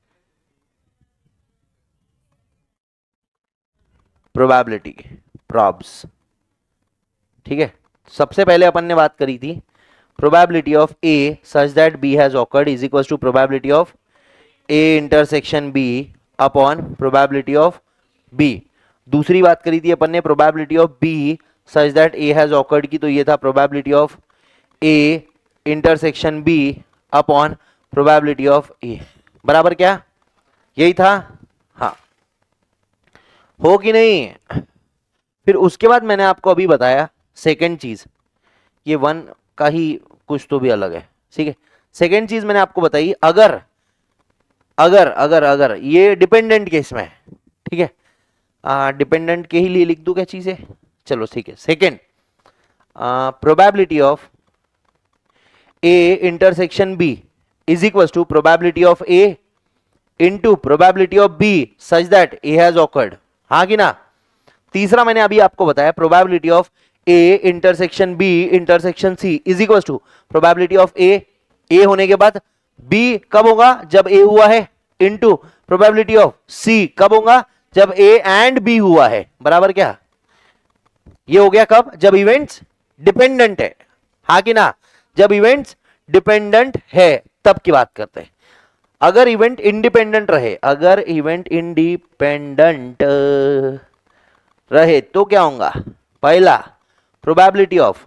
प्रोबेबिलिटी की, प्रॉब्स, ठीक है। सबसे पहले अपन ने बात करी थी probability of A such that B has occurred is equal to probability of A intersection B upon probability of B. दूसरी बात करी थी अपन ने probability of B such that A has occurred की, तो ये था probability of A intersection B upon probability of A, बराबर क्या? यही था, हाँ हो कि नहीं? फिर उसके बाद मैंने आपको अभी बताया सेकेंड चीज, ये वन का ही कुछ तो भी अलग है, ठीक है। सेकेंड चीज मैंने आपको बताई, अगर अगर अगर अगर ये डिपेंडेंट केस में है, ठीक है, डिपेंडेंट के ही लिए लिख दूं क्या चीज है, चलो ठीक है। Second, probability of A intersection B is equal to probability of A into probability of B such that A has occurred, हाँ कि ना? तीसरा मैंने अभी आपको बताया probability of A intersection B intersection C is equal to probability of A, A होने के बाद बी कब होगा? जब ए हुआ है, इंटू प्रोबेबिलिटी ऑफ सी कब होगा? जब ए एंड बी हुआ है, बराबर क्या? ये हो गया कब? जब इवेंट्स डिपेंडेंट है, हाँ कि ना? जब इवेंट्स डिपेंडेंट है तब की बात करते हैं। अगर इवेंट इंडिपेंडेंट रहे, अगर इवेंट इंडिपेंडेंट रहे तो क्या होगा? पहला, probability of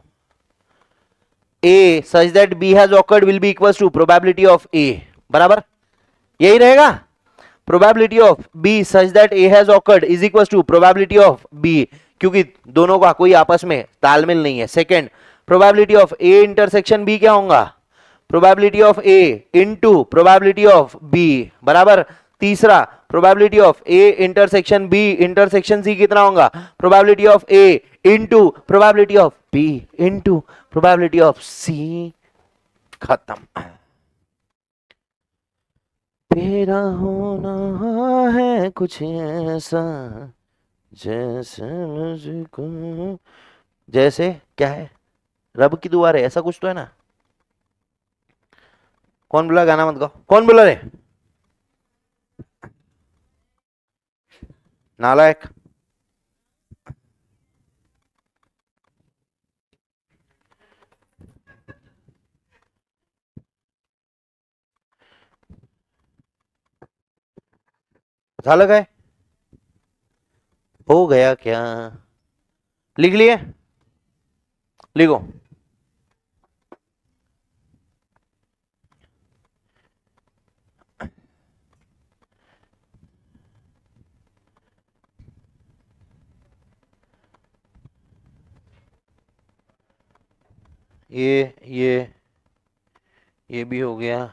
A such that B has occurred will be equal to probability of A, बराबर यही रहेगा। Probability of B such that A has occurred is equal to probability of B, क्योंकि दोनों का कोई आपस में तालमेल नहीं है। Second, probability of A intersection B क्या होगा? Probability of A into probability of B, बराबर। तीसरा, probability of A intersection B intersection C कितना होगा? Probability of A into probability of B into probability of C. खत्म। तेरा होना है कुछ ऐसा जैसे मुझको, जैसे क्या है? रब की दुआ है, ऐसा कुछ तो है ना? कौन बोला गाना मत गाओ? कौन बोला रे? नालायक। पता लगा है? हो गया क्या? लिख लिए? लिखो। ये ये ये भी हो गया।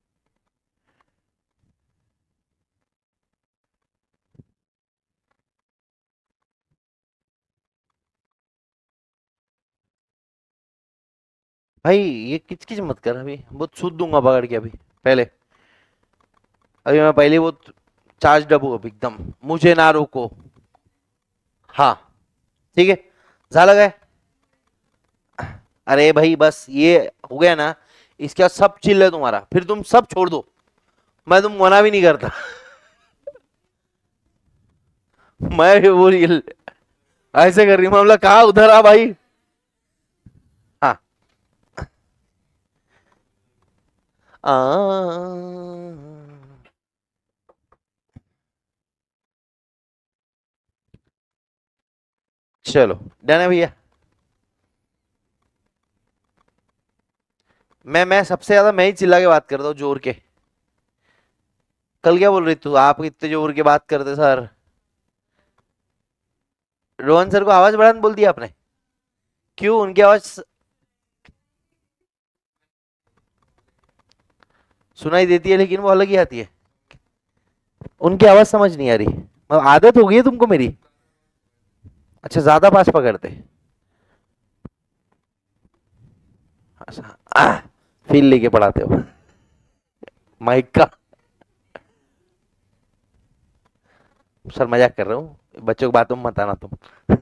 भाई ये किच किच मत कर, अभी बहुत सूद दूंगा पकड़ के। अभी पहले अभी मैं पहले वो चार्ज डबो अब एकदम, मुझे ना रोको। हाँ ठीक है, झालं काय? अरे भाई बस ये हो गया ना, इसके बाद सब चिल्ल है तुम्हारा, फिर तुम सब छोड़ दो, मैं तुम मना भी नहीं करता। मैं भी वो रियल ऐसे कर रही हूँ, मामला कहा उधर आ भाई। हाँ आ, चलो डन है भैया। मैं मैं सबसे ज्यादा मैं ही चिल्ला के बात करता हूँ जोर के। कल क्या बोल रही तू, आप इतने जोर के बात करते सर। रोहन सर को आवाज बढ़ाने बोल दिया आपने? क्यों, उनकी आवाज सुनाई देती है लेकिन वो अलग ही आती है, उनकी आवाज समझ नहीं आ रही। मतलब आदत हो गई है तुमको मेरी। अच्छा ज्यादा पास पकड़ते। अच्छा फील लेके पढ़ाते हो माइक का। सर मजाक कर रहा हूँ, बच्चों की बातों में मत आना तुम।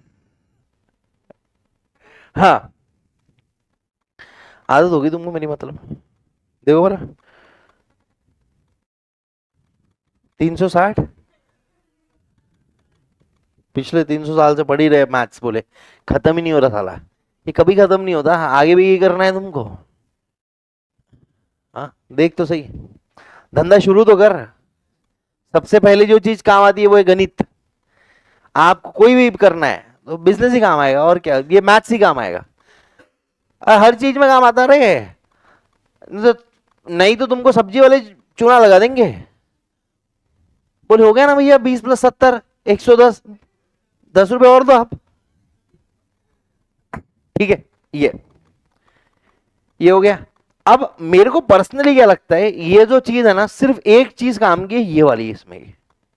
हाँ आदत होगी तुमको मेरी, मतलब देखो बरा, तीन सौ साठ। पिछले तीन सौ साल से पढ़ ही रहे मैथ्स, बोले खत्म ही नहीं हो रहा साला, ये कभी खत्म नहीं होता, आगे भी ये करना है तुमको। हाँ देख तो सही, धंधा शुरू तो कर। सबसे पहले जो चीज काम आती है वो है गणित। आपको कोई भी करना है तो बिजनेस ही काम आएगा, और क्या, ये मैथ्स ही काम आएगा। और हर चीज में काम आता रहे, तो नहीं तो तुमको सब्जी वाले चूना लगा देंगे। बोले हो गया ना भैया, बीस प्लस सत्तर, एक सौ दस, दस रुपए और दो आप। ठीक है, ये ये हो गया। अब मेरे को पर्सनली क्या लगता है, ये जो चीज है ना सिर्फ एक चीज काम की है, ये वाली इसमें,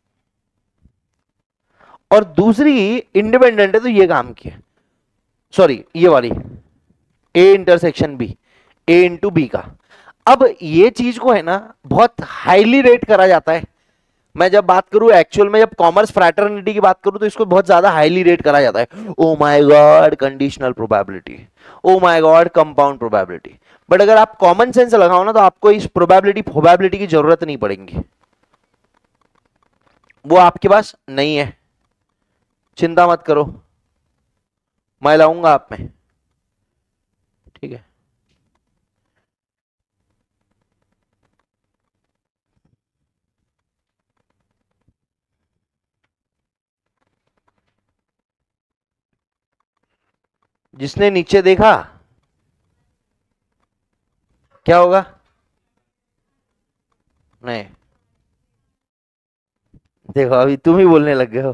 और दूसरी इंडिपेंडेंट है तो ये काम की है, सॉरी ये वाली A intersection B, A into B का। अब ये चीज को है ना बहुत हाईली रेट करा जाता है। मैं जब बात करूं एक्चुअल में, जब कॉमर्स फ्रैटर्निटी की बात करूं तो इसको बहुत ज्यादा हाईली रेट करा जाता है। Oh my God conditional probability, oh my God compound probability. But अगर आप कॉमन सेंस लगाओ ना तो आपको इस प्रोबेबिलिटी प्रोबेबिलिटी की जरूरत नहीं पड़ेगी, वो आपके पास नहीं है, चिंता मत करो, मैं लाऊंगा आप में। ठीक है, जिसने नीचे देखा क्या होगा? नहीं देखो अभी तुम ही बोलने लग गए हो,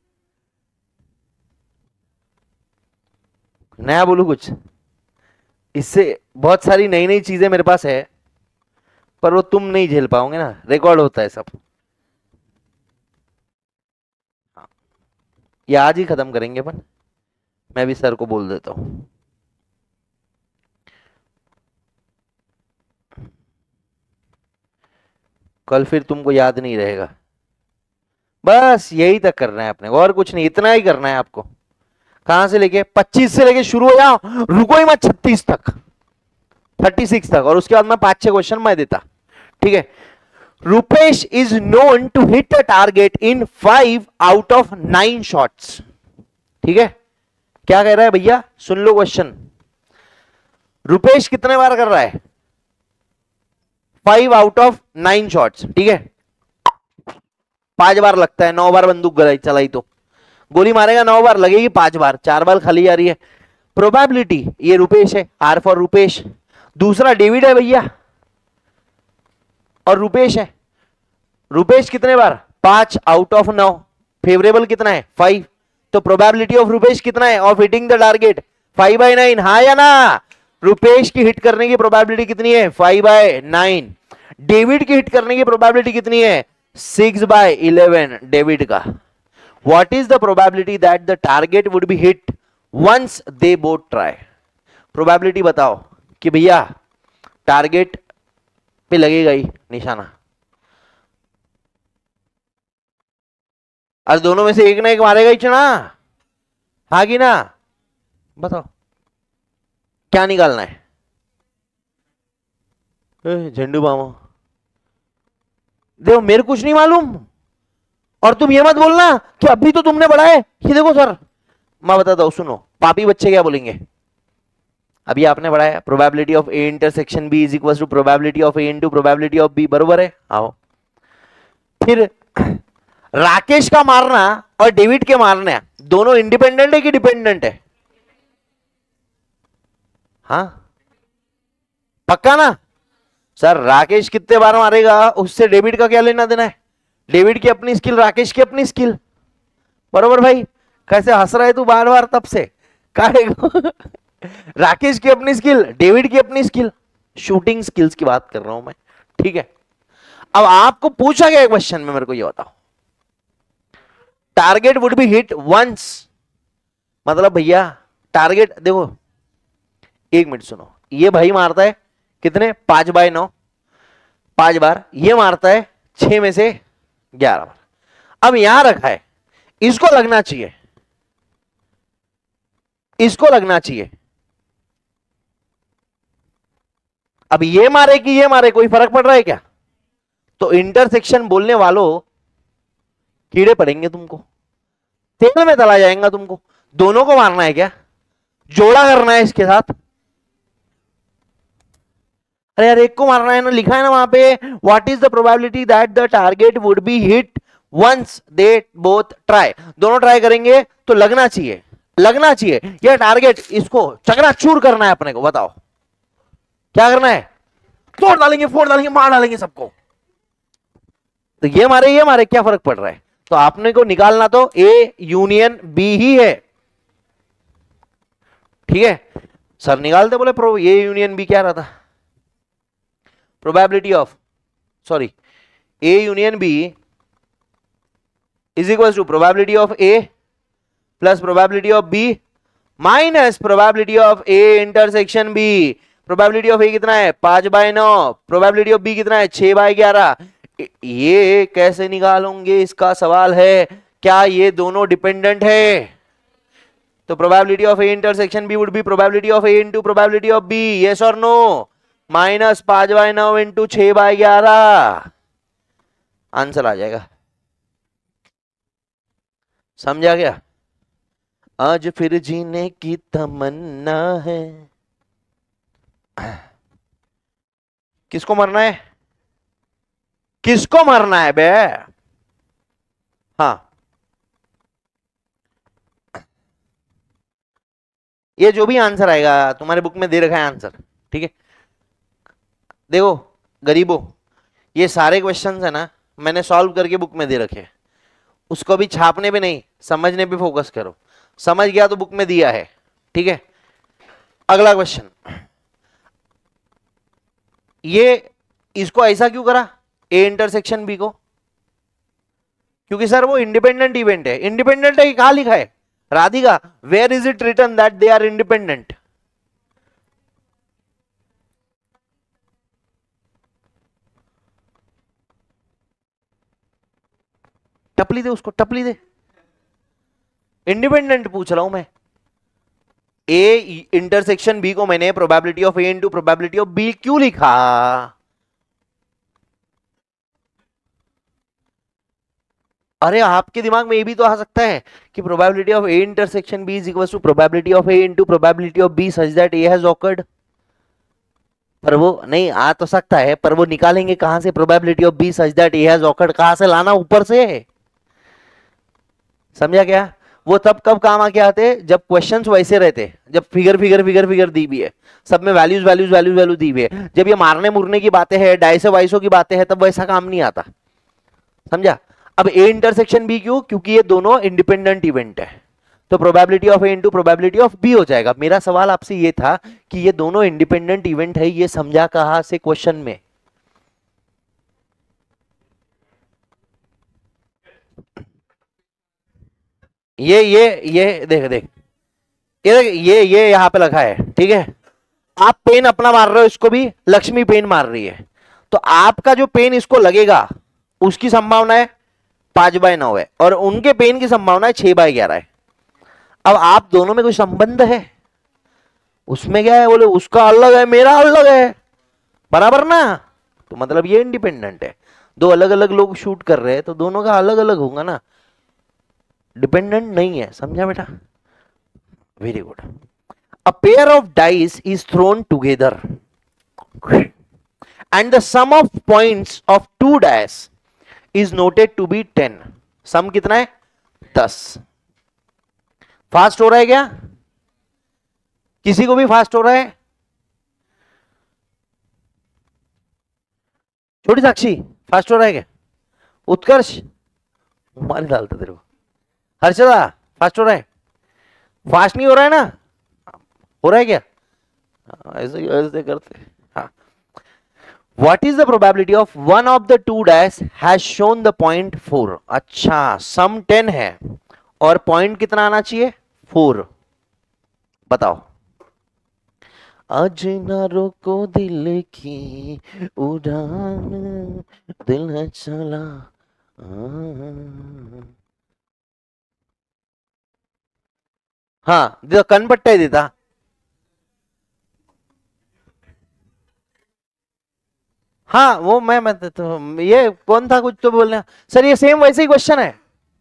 नया बोलू कुछ? इससे बहुत सारी नई नई चीजें मेरे पास है, पर वो तुम नहीं झेल पाओगे ना, रिकॉर्ड होता है सब। हाँ, ये आज ही खत्म करेंगे अपन, मैं भी सर को बोल देता हूँ। कल फिर तुमको याद नहीं रहेगा। बस यही तक करना है अपने को, और कुछ नहीं, इतना ही करना है आपको। कहां से लेके पच्चीस से लेके शुरू हो जाओ, रुको ही मत छत्तीस तक, थर्टी सिक्स तक, और उसके बाद मैं पांच छह क्वेश्चन मैं देता। ठीक है, Rupesh is known to hit a target in five out of nine shots. ठीक है, क्या कह रहा है भैया, सुन लो क्वेश्चन। रुपेश कितने बार कर रहा है? Five out of nine shots. ठीक है, पांच बार लगता है, नौ बार बंदूक गलाई चलाई तो गोली मारेगा, नौ बार लगेगी, पांच बार, चार बार खाली जा रही है। प्रोबेबिलिटी ये रुपेश है, आर फॉर रुपेश। दूसरा डेविड है भैया, और रुपेश है। रुपेश कितने बार? पांच आउट ऑफ नौ। फेवरेबल कितना है? फाइव। तो प्रोबेबिलिटी ऑफ रुपेश कितना है of hitting the target? Five by nine, हाँ या ना? रुपेश की हिट करने की प्रोबेबिलिटी कितनी है? Five by nine. डेविड की हिट करने की प्रोबेबिलिटी कितनी है? सिक्स बाय इलेवन डेविड का। What is the probability that the target would be hit once they both try? Probability बताओ कि भैया टारगेट पे लगेगा ही निशाना। और दोनों में से एक ना एक मारेगा ही चना, हाँ कि ना? बताओ क्या निकालना है? झंडू बामो, देखो मेरे कुछ नहीं मालूम, और तुम ये मत बोलना कि अभी तो तुमने पढ़ा है। ये देखो सर, मैं बताता हूं, सुनो, पापी बच्चे क्या बोलेंगे। अभी आपने पढ़ा है probability of A intersection B is equal to probability of A into probability of B, बरोबर है? आओ फिर राकेश का मारना और डेविड के मारना दोनों इंडिपेंडेंट है कि डिपेंडेंट है? हाँ पक्का ना? सर राकेश कितने बार मारेगा उससे डेविड का क्या लेना देना है? डेविड की अपनी स्किल, राकेश की अपनी स्किल, बरोबर भाई? कैसे हंस रहा है तू बार बार तब से, काटेगा। राकेश की अपनी स्किल, डेविड की अपनी स्किल, शूटिंग स्किल्स की बात कर रहा हूं मैं, ठीक है? अब आपको पूछा गया क्वेश्चन में, मेरे को ये बताओ, target would be hit once, मतलब भैया टारगेट देखो, एक मिनट सुनो, ये भाई मारता है कितने, पांच बाय नौ, पांच बार, ये मारता है छह में से ग्यारह बार। अब यहां रखा है, इसको लगना चाहिए, इसको लगना चाहिए। अब ये मारे कि ये मारे, कोई फर्क पड़ रहा है क्या? तो इंटरसेक्शन बोलने वालों कीड़े पड़ेंगे तुमको, तेल में तला जाएगा तुमको। दोनों को मारना है क्या? जोड़ा करना है इसके साथ? अरे यार एक को मारना है ना, लिखा है ना वहां पे, what is the probability that the target would be hit once they both try. दोनों ट्राई करेंगे तो लगना चाहिए, लगना चाहिए। ये टारगेट, इसको चकनाचूर करना है अपने को, बताओ क्या करना है? तोड़ डालेंगे, फोड़ डालेंगे, मार डालेंगे सबको। तो ये मारे ये मारे, क्या फर्क पड़ रहा है? तो आपने को निकालना तो ए यूनियन बी ही है, ठीक है? सर निकालते बोले प्रो ए यूनियन बी क्या रहता? Probability of, sorry, A union B is equal to probability of A plus probability of B minus probability of A intersection B. Probability of A कितना है? पांच बाय नौ। प्रोबेबिलिटी ऑफ बी कितना है? छह बाय ग्यारह। ये कैसे निकालोगे इसका सवाल है। क्या ये दोनों डिपेंडेंट है? तो probability of A intersection B would be probability of A into probability of B, yes और नो? माइनस पांच बाय नौ इंटू छह बाय ग्यारह, आंसर आ जाएगा। समझा क्या? आज फिर जीने की तमन्ना है। किसको मरना है? किसको मरना है बे? हाँ ये जो भी आंसर आएगा, तुम्हारे बुक में दे रखा है आंसर, ठीक है? देखो गरीबों, ये सारे क्वेश्चंस है ना, मैंने सॉल्व करके बुक में दे रखे, उसको भी छापने पे नहीं, समझने पे फोकस करो। समझ गया तो बुक में दिया है, ठीक है? अगला क्वेश्चन, ये इसको ऐसा क्यों करा ए इंटरसेक्शन बी को? क्योंकि सर वो इंडिपेंडेंट इवेंट है। इंडिपेंडेंट है कहां लिखा है Radhika? Where is it written that they are independent? टपली दे उसको, टपली दे। इंडिपेंडेंट पूछ रहा हूं मैं। ए इंटरसेक्शन बी को मैंने probability of A into probability of B क्यों लिखा? अरे आपके दिमाग में ये भी तो आ सकता है कि probability of A intersection B is equal to probability of A into probability of B such that A has occurred. पर वो नहीं आ तो सकता है, पर वो निकालेंगे कहां से? Probability of B such that A has occurred कहां से लाना? ऊपर से। समझा क्या? वो तब कब काम आके आते? जब क्वेश्चंस वैसे रहते, जब फिगर फिगर फिगर फिगर दी भी है, सब में वैल्यूज वैल्यूज वैल्यूज वैल्यू दी हुई है। जब ये मारने मुरने की बातें हैं, डाइसो वाइसो की बातें हैं, तब वैसा काम नहीं आता। समझा? अब ए इंटरसेक्शन बी क्यों? क्योंकि ये दोनों इंडिपेंडेंट इवेंट है, तो probability of A into probability of B हो जाएगा। मेरा सवाल आपसे ये था कि ये दोनों इंडिपेंडेंट इवेंट है, ये समझा कहां से क्वेश्चन में? ये ये ये देख देख ये देख, ये ये यहां पे लिखा है, ठीक है? आप पेन अपना मार रहे हो, इसको भी लक्ष्मी पेन मार रही है, तो आपका जो पेन इसको लगेगा उसकी संभावना है पांच बाय नौ है और उनके पेन की संभावना है छह बाय ग्यारह है। अब आप दोनों में कोई संबंध है? उसमें क्या है, बोले उसका अलग है मेरा अलग है, बराबर ना? तो मतलब ये इंडिपेंडेंट है। दो अलग अलग लोग शूट कर रहे हैं तो दोनों का अलग अलग होगा ना, डिपेंडेंट नहीं है। समझा बेटा? Very good. A pair of dice is thrown together and the sum of points of two dash is noted to be ten. Sum कितना है? दस। फास्ट हो रहा है क्या? किसी को भी फास्ट हो रहा है? छोटी साक्षी फास्ट हो रहा है क्या? उत्कर्ष मारी डालता तेरे को। हर्षदा फास्ट हो रहा है? फास्ट नहीं हो रहा है ना? हो रहा है क्या? ऐसे ऐसे करते। हाँ। What is the probability of one of the two dash has shown the point four? अच्छा, सम टेन है और पॉइंट कितना आना चाहिए? फोर। बताओ। आज ना रोको दिल की उड़ान, दिल है चला। हाँ, कनपट्टा ही देता। हाँ वो मैं मैं तो ये कौन था कुछ तो बोलना सर, ये सेम वैसे ही क्वेश्चन है।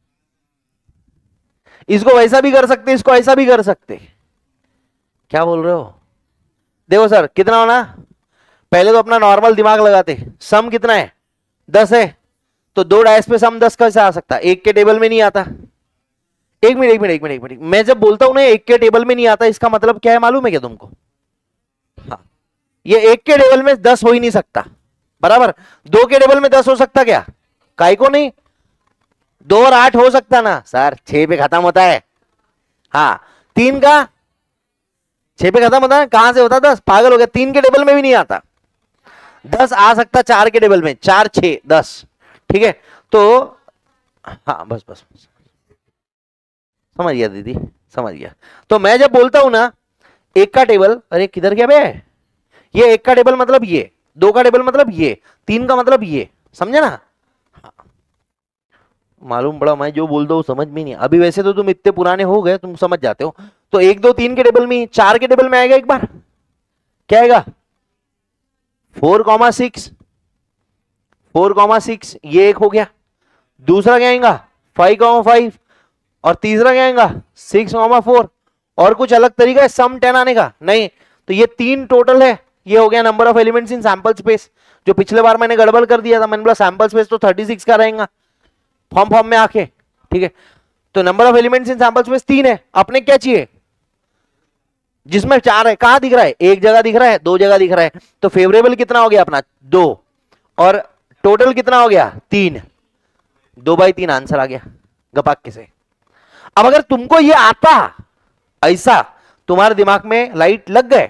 इसको वैसा भी कर सकते, इसको ऐसा भी कर सकते। क्या बोल रहे हो? देखो सर कितना होना, पहले तो अपना नॉर्मल दिमाग लगाते। सम कितना है? दस है, तो दो डायस पे सम दस कैसे आ सकता? एक के टेबल में नहीं आता। एक मिनट एक मिनट एक मिनट एक मिनट मैं जब बोलता हूं ना एक के टेबल में नहीं आता, इसका मतलब क्या है मालूम है क्या तुमको? हाँ, ये एक के टेबल में दस हो ही नहीं सकता, बराबर। दो के टेबल में दस हो सकता क्या? काई को नहीं। दो और आठ हो सकता ना सर, छह पे खत्म होता है। हाँ, तीन का छह पे खत्म होता है, कहां से होता दस? पागल हो गया, तीन के टेबल में भी नहीं आता। दस आ सकता चार के टेबल में, चार छह दस। ठीक है, तो हाँ बस बस, बस। समझ गया दीदी, समझ गया। तो मैं जब बोलता हूं ना एक का टेबल, अरे किधर गया बे? ये एक का टेबल मतलब ये, दो का टेबल मतलब ये, तीन का मतलब ये, समझे ना? हाँ। मालूम पड़ा मैं जो बोल दो समझ में नहीं। अभी वैसे तो तुम इतने पुराने हो गए, तुम समझ जाते हो। तो एक दो तीन के टेबल में, चार के टेबल में आएगा एक बार, क्या आएगा? Four comma six, four comma six, ये एक हो गया। दूसरा क्या आएगा? फाइव कॉमा फाइव, और तीसरा क्या आएगा? Six comma four. और कुछ अलग तरीका है सम टेन आने का? नहीं। तो ये तीन टोटल है। ये हो गया number of elements in sample space, जो पिछले बार मैंने गड़बड़ कर दिया था। मैंने बोला सैंपल स्पेस तो थर्टी सिक्स का रहेगा फॉर्म फॉर्म में आके, ठीक है। तो number of elements in sample space तीन है। अपने क्या चाहिए? जिसमें चार है, कहां दिख रहा है? एक जगह दिख रहा है, दो जगह दिख रहा है। तो फेवरेबल कितना हो गया अपना? दो, और टोटल कितना हो गया? तीन। दो बाई तीन आंसर आ गया गपाक से। अब अगर तुमको ये आता ऐसा, तुम्हारे दिमाग में लाइट लग गए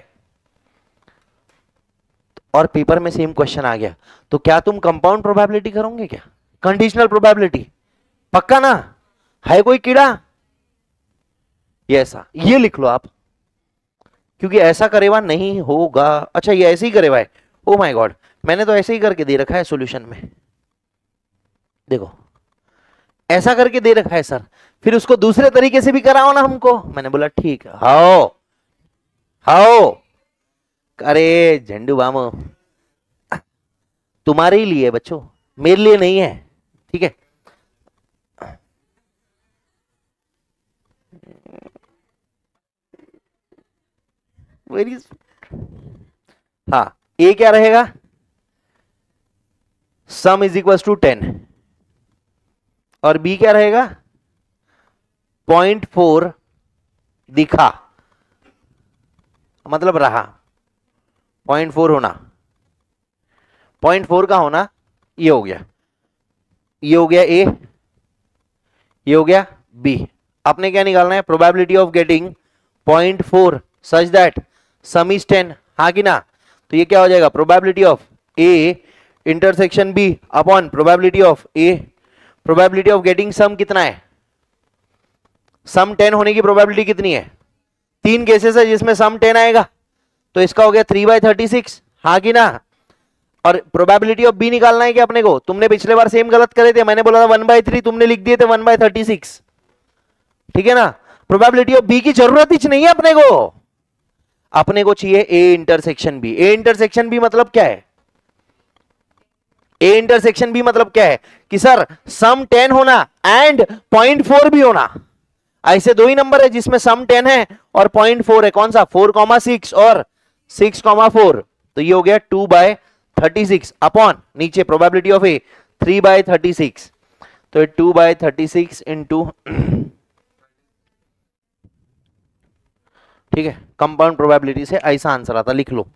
और पेपर में सेम क्वेश्चन आ गया, तो क्या तुम कंपाउंड प्रोबेबिलिटी करोगे क्या? कंडीशनल प्रोबेबिलिटी पक्का ना? है कोई कीड़ा? ये ऐसा, ये लिख लो आप, क्योंकि ऐसा करेवा नहीं होगा। अच्छा ये ऐसे ही करेवा है? ओ माय गॉड, मैंने तो ऐसे ही करके दे रखा है सॉल्यूशन में। देखो ऐसा करके दे रखा है सर, फिर उसको दूसरे तरीके से भी कराओ ना हमको। मैंने बोला ठीक है। हाओ हाओ, अरे झंडू बामो तुम्हारे ही लिए बच्चों, मेरे लिए नहीं है, ठीक है। वेरी, हाँ, ए क्या रहेगा? Sum is equal to ten, और बी क्या रहेगा? पॉइंट फोर दिखा, मतलब रहा पॉइंट फोर होना, पॉइंट फोर का होना, ये हो गया, ये हो गया ए, ये हो गया बी। आपने क्या निकालना है? Probability of getting point four such that sum is ten, हाँ कि ना? तो ये क्या हो जाएगा? Probability of A intersection B upon probability of A. Probability of getting sum कितना है? सम टेन होने की प्रोबेबिलिटी कितनी है? तीन केसेस है जिसमें सम टेन आएगा, तो इसका हो गया थ्री बाई थर्टी सिक्स, हाँ कि ना? और प्रोबेबिलिटी ऑफ बी निकालना है कि अपने को, तुमने पिछले बार सेम गलत करे थे, मैंने बोला था वन बाई थ्री, तुमने लिख दिए थे वन बाई थर्टी सिक्स, ठीक है ना। प्रोबेबिलिटी ऑफ बी की जरूरत ही नहीं है अपने को, अपने को चाहिए A intersection B. A intersection B मतलब क्या है? ए इंटरसेक्शन बी मतलब क्या है कि सर सम टेन होना एंड पॉइंट फोर भी होना। ऐसे दो ही नंबर है जिसमें सम टेन है और पॉइंट फोर है, कौन सा? फोर कॉमा सिक्स और सिक्स कॉमा फोर। तो ये हो गया two by thirty six upon नीचे probability of A three by thirty six, तो two by thirty six into, ठीक है, कंपाउंड प्रोबेबिलिटी से ऐसा आंसर आता, लिख लो।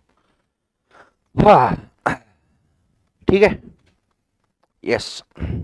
हाँ ठीक है, यस।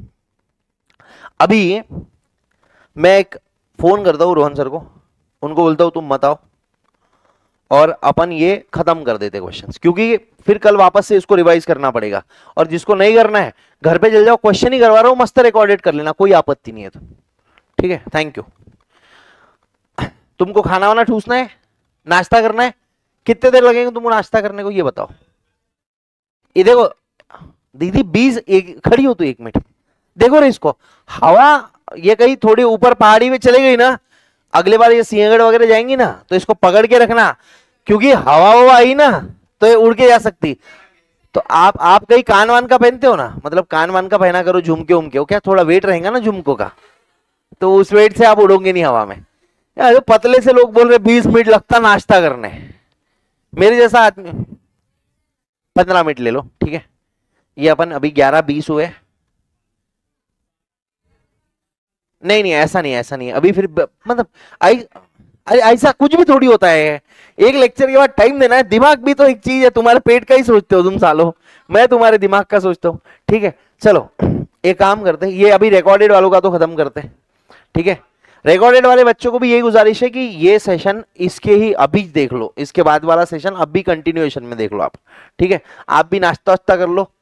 अभी मैं एक फोन करता हूं रोहन सर को, उनको बोलता हूं तुम मत आओ और अपन ये खत्म कर देते क्वेश्चंस, क्योंकि फिर कल वापस से इसको रिवाइज करना पड़ेगा। और जिसको नहीं करना है घर पे चल जाओ, क्वेश्चन ही करवा रहा हूं, मस्त रिकॉर्डेड कर लेना, कोई आपत्ति नहीं है तो, ठीक है। Thank you. तुमको खाना वाना ठूसना है, नाश्ता करना है, कितने देर लगेंगे तुमको नाश्ता करने को ये बताओ। ये देखो दीदी बीस एक खड़ी हो, तो एक मिनट देखो रे इसको, हवा ये कहीं थोड़ी ऊपर पहाड़ी में चले गई ना, अगले बार ये सिंहगढ़ वगैरह जाएंगी ना तो इसको पकड़ के रखना, क्योंकि हवा हवा आई ना तो ये उड़ के जा सकती। तो आप आप कहीं कान वान का पहनते हो ना, मतलब कान वान का पहना करो, झुमके उमके हो, क्या थोड़ा वेट रहेगा ना झुमकों का, तो उस वेट से आप उड़ोगे नहीं हवा में। यार पतले से लोग बोल रहे बीस मिनट लगता नाश्ता करने, मेरे जैसा आदमी पंद्रह मिनट ले लो, ठीक है। ये अपन अभी ग्यारह बीस हुए, नहीं नहीं ऐसा नहीं ऐसा नहीं अभी फिर मतलब अरे ऐसा कुछ भी थोड़ी होता है, एक लेक्चर के बाद टाइम देना है। दिमाग भी तो एक चीज है, तुम्हारे पेट का ही सोचते हो तुम सालों, मैं तुम्हारे दिमाग का सोचता हूँ, ठीक है। चलो एक काम करते हैं, ये अभी रिकॉर्डेड वालों का तो खत्म करते हैं, ठीक है। रिकॉर्डेड वाले बच्चों को भी यही गुजारिश है कि ये सेशन इसके ही अभी देख लो, इसके बाद वाला सेशन अब भी कंटिन्यूएशन में देख लो आप, ठीक है। आप भी नाश्ता वास्ता कर लो,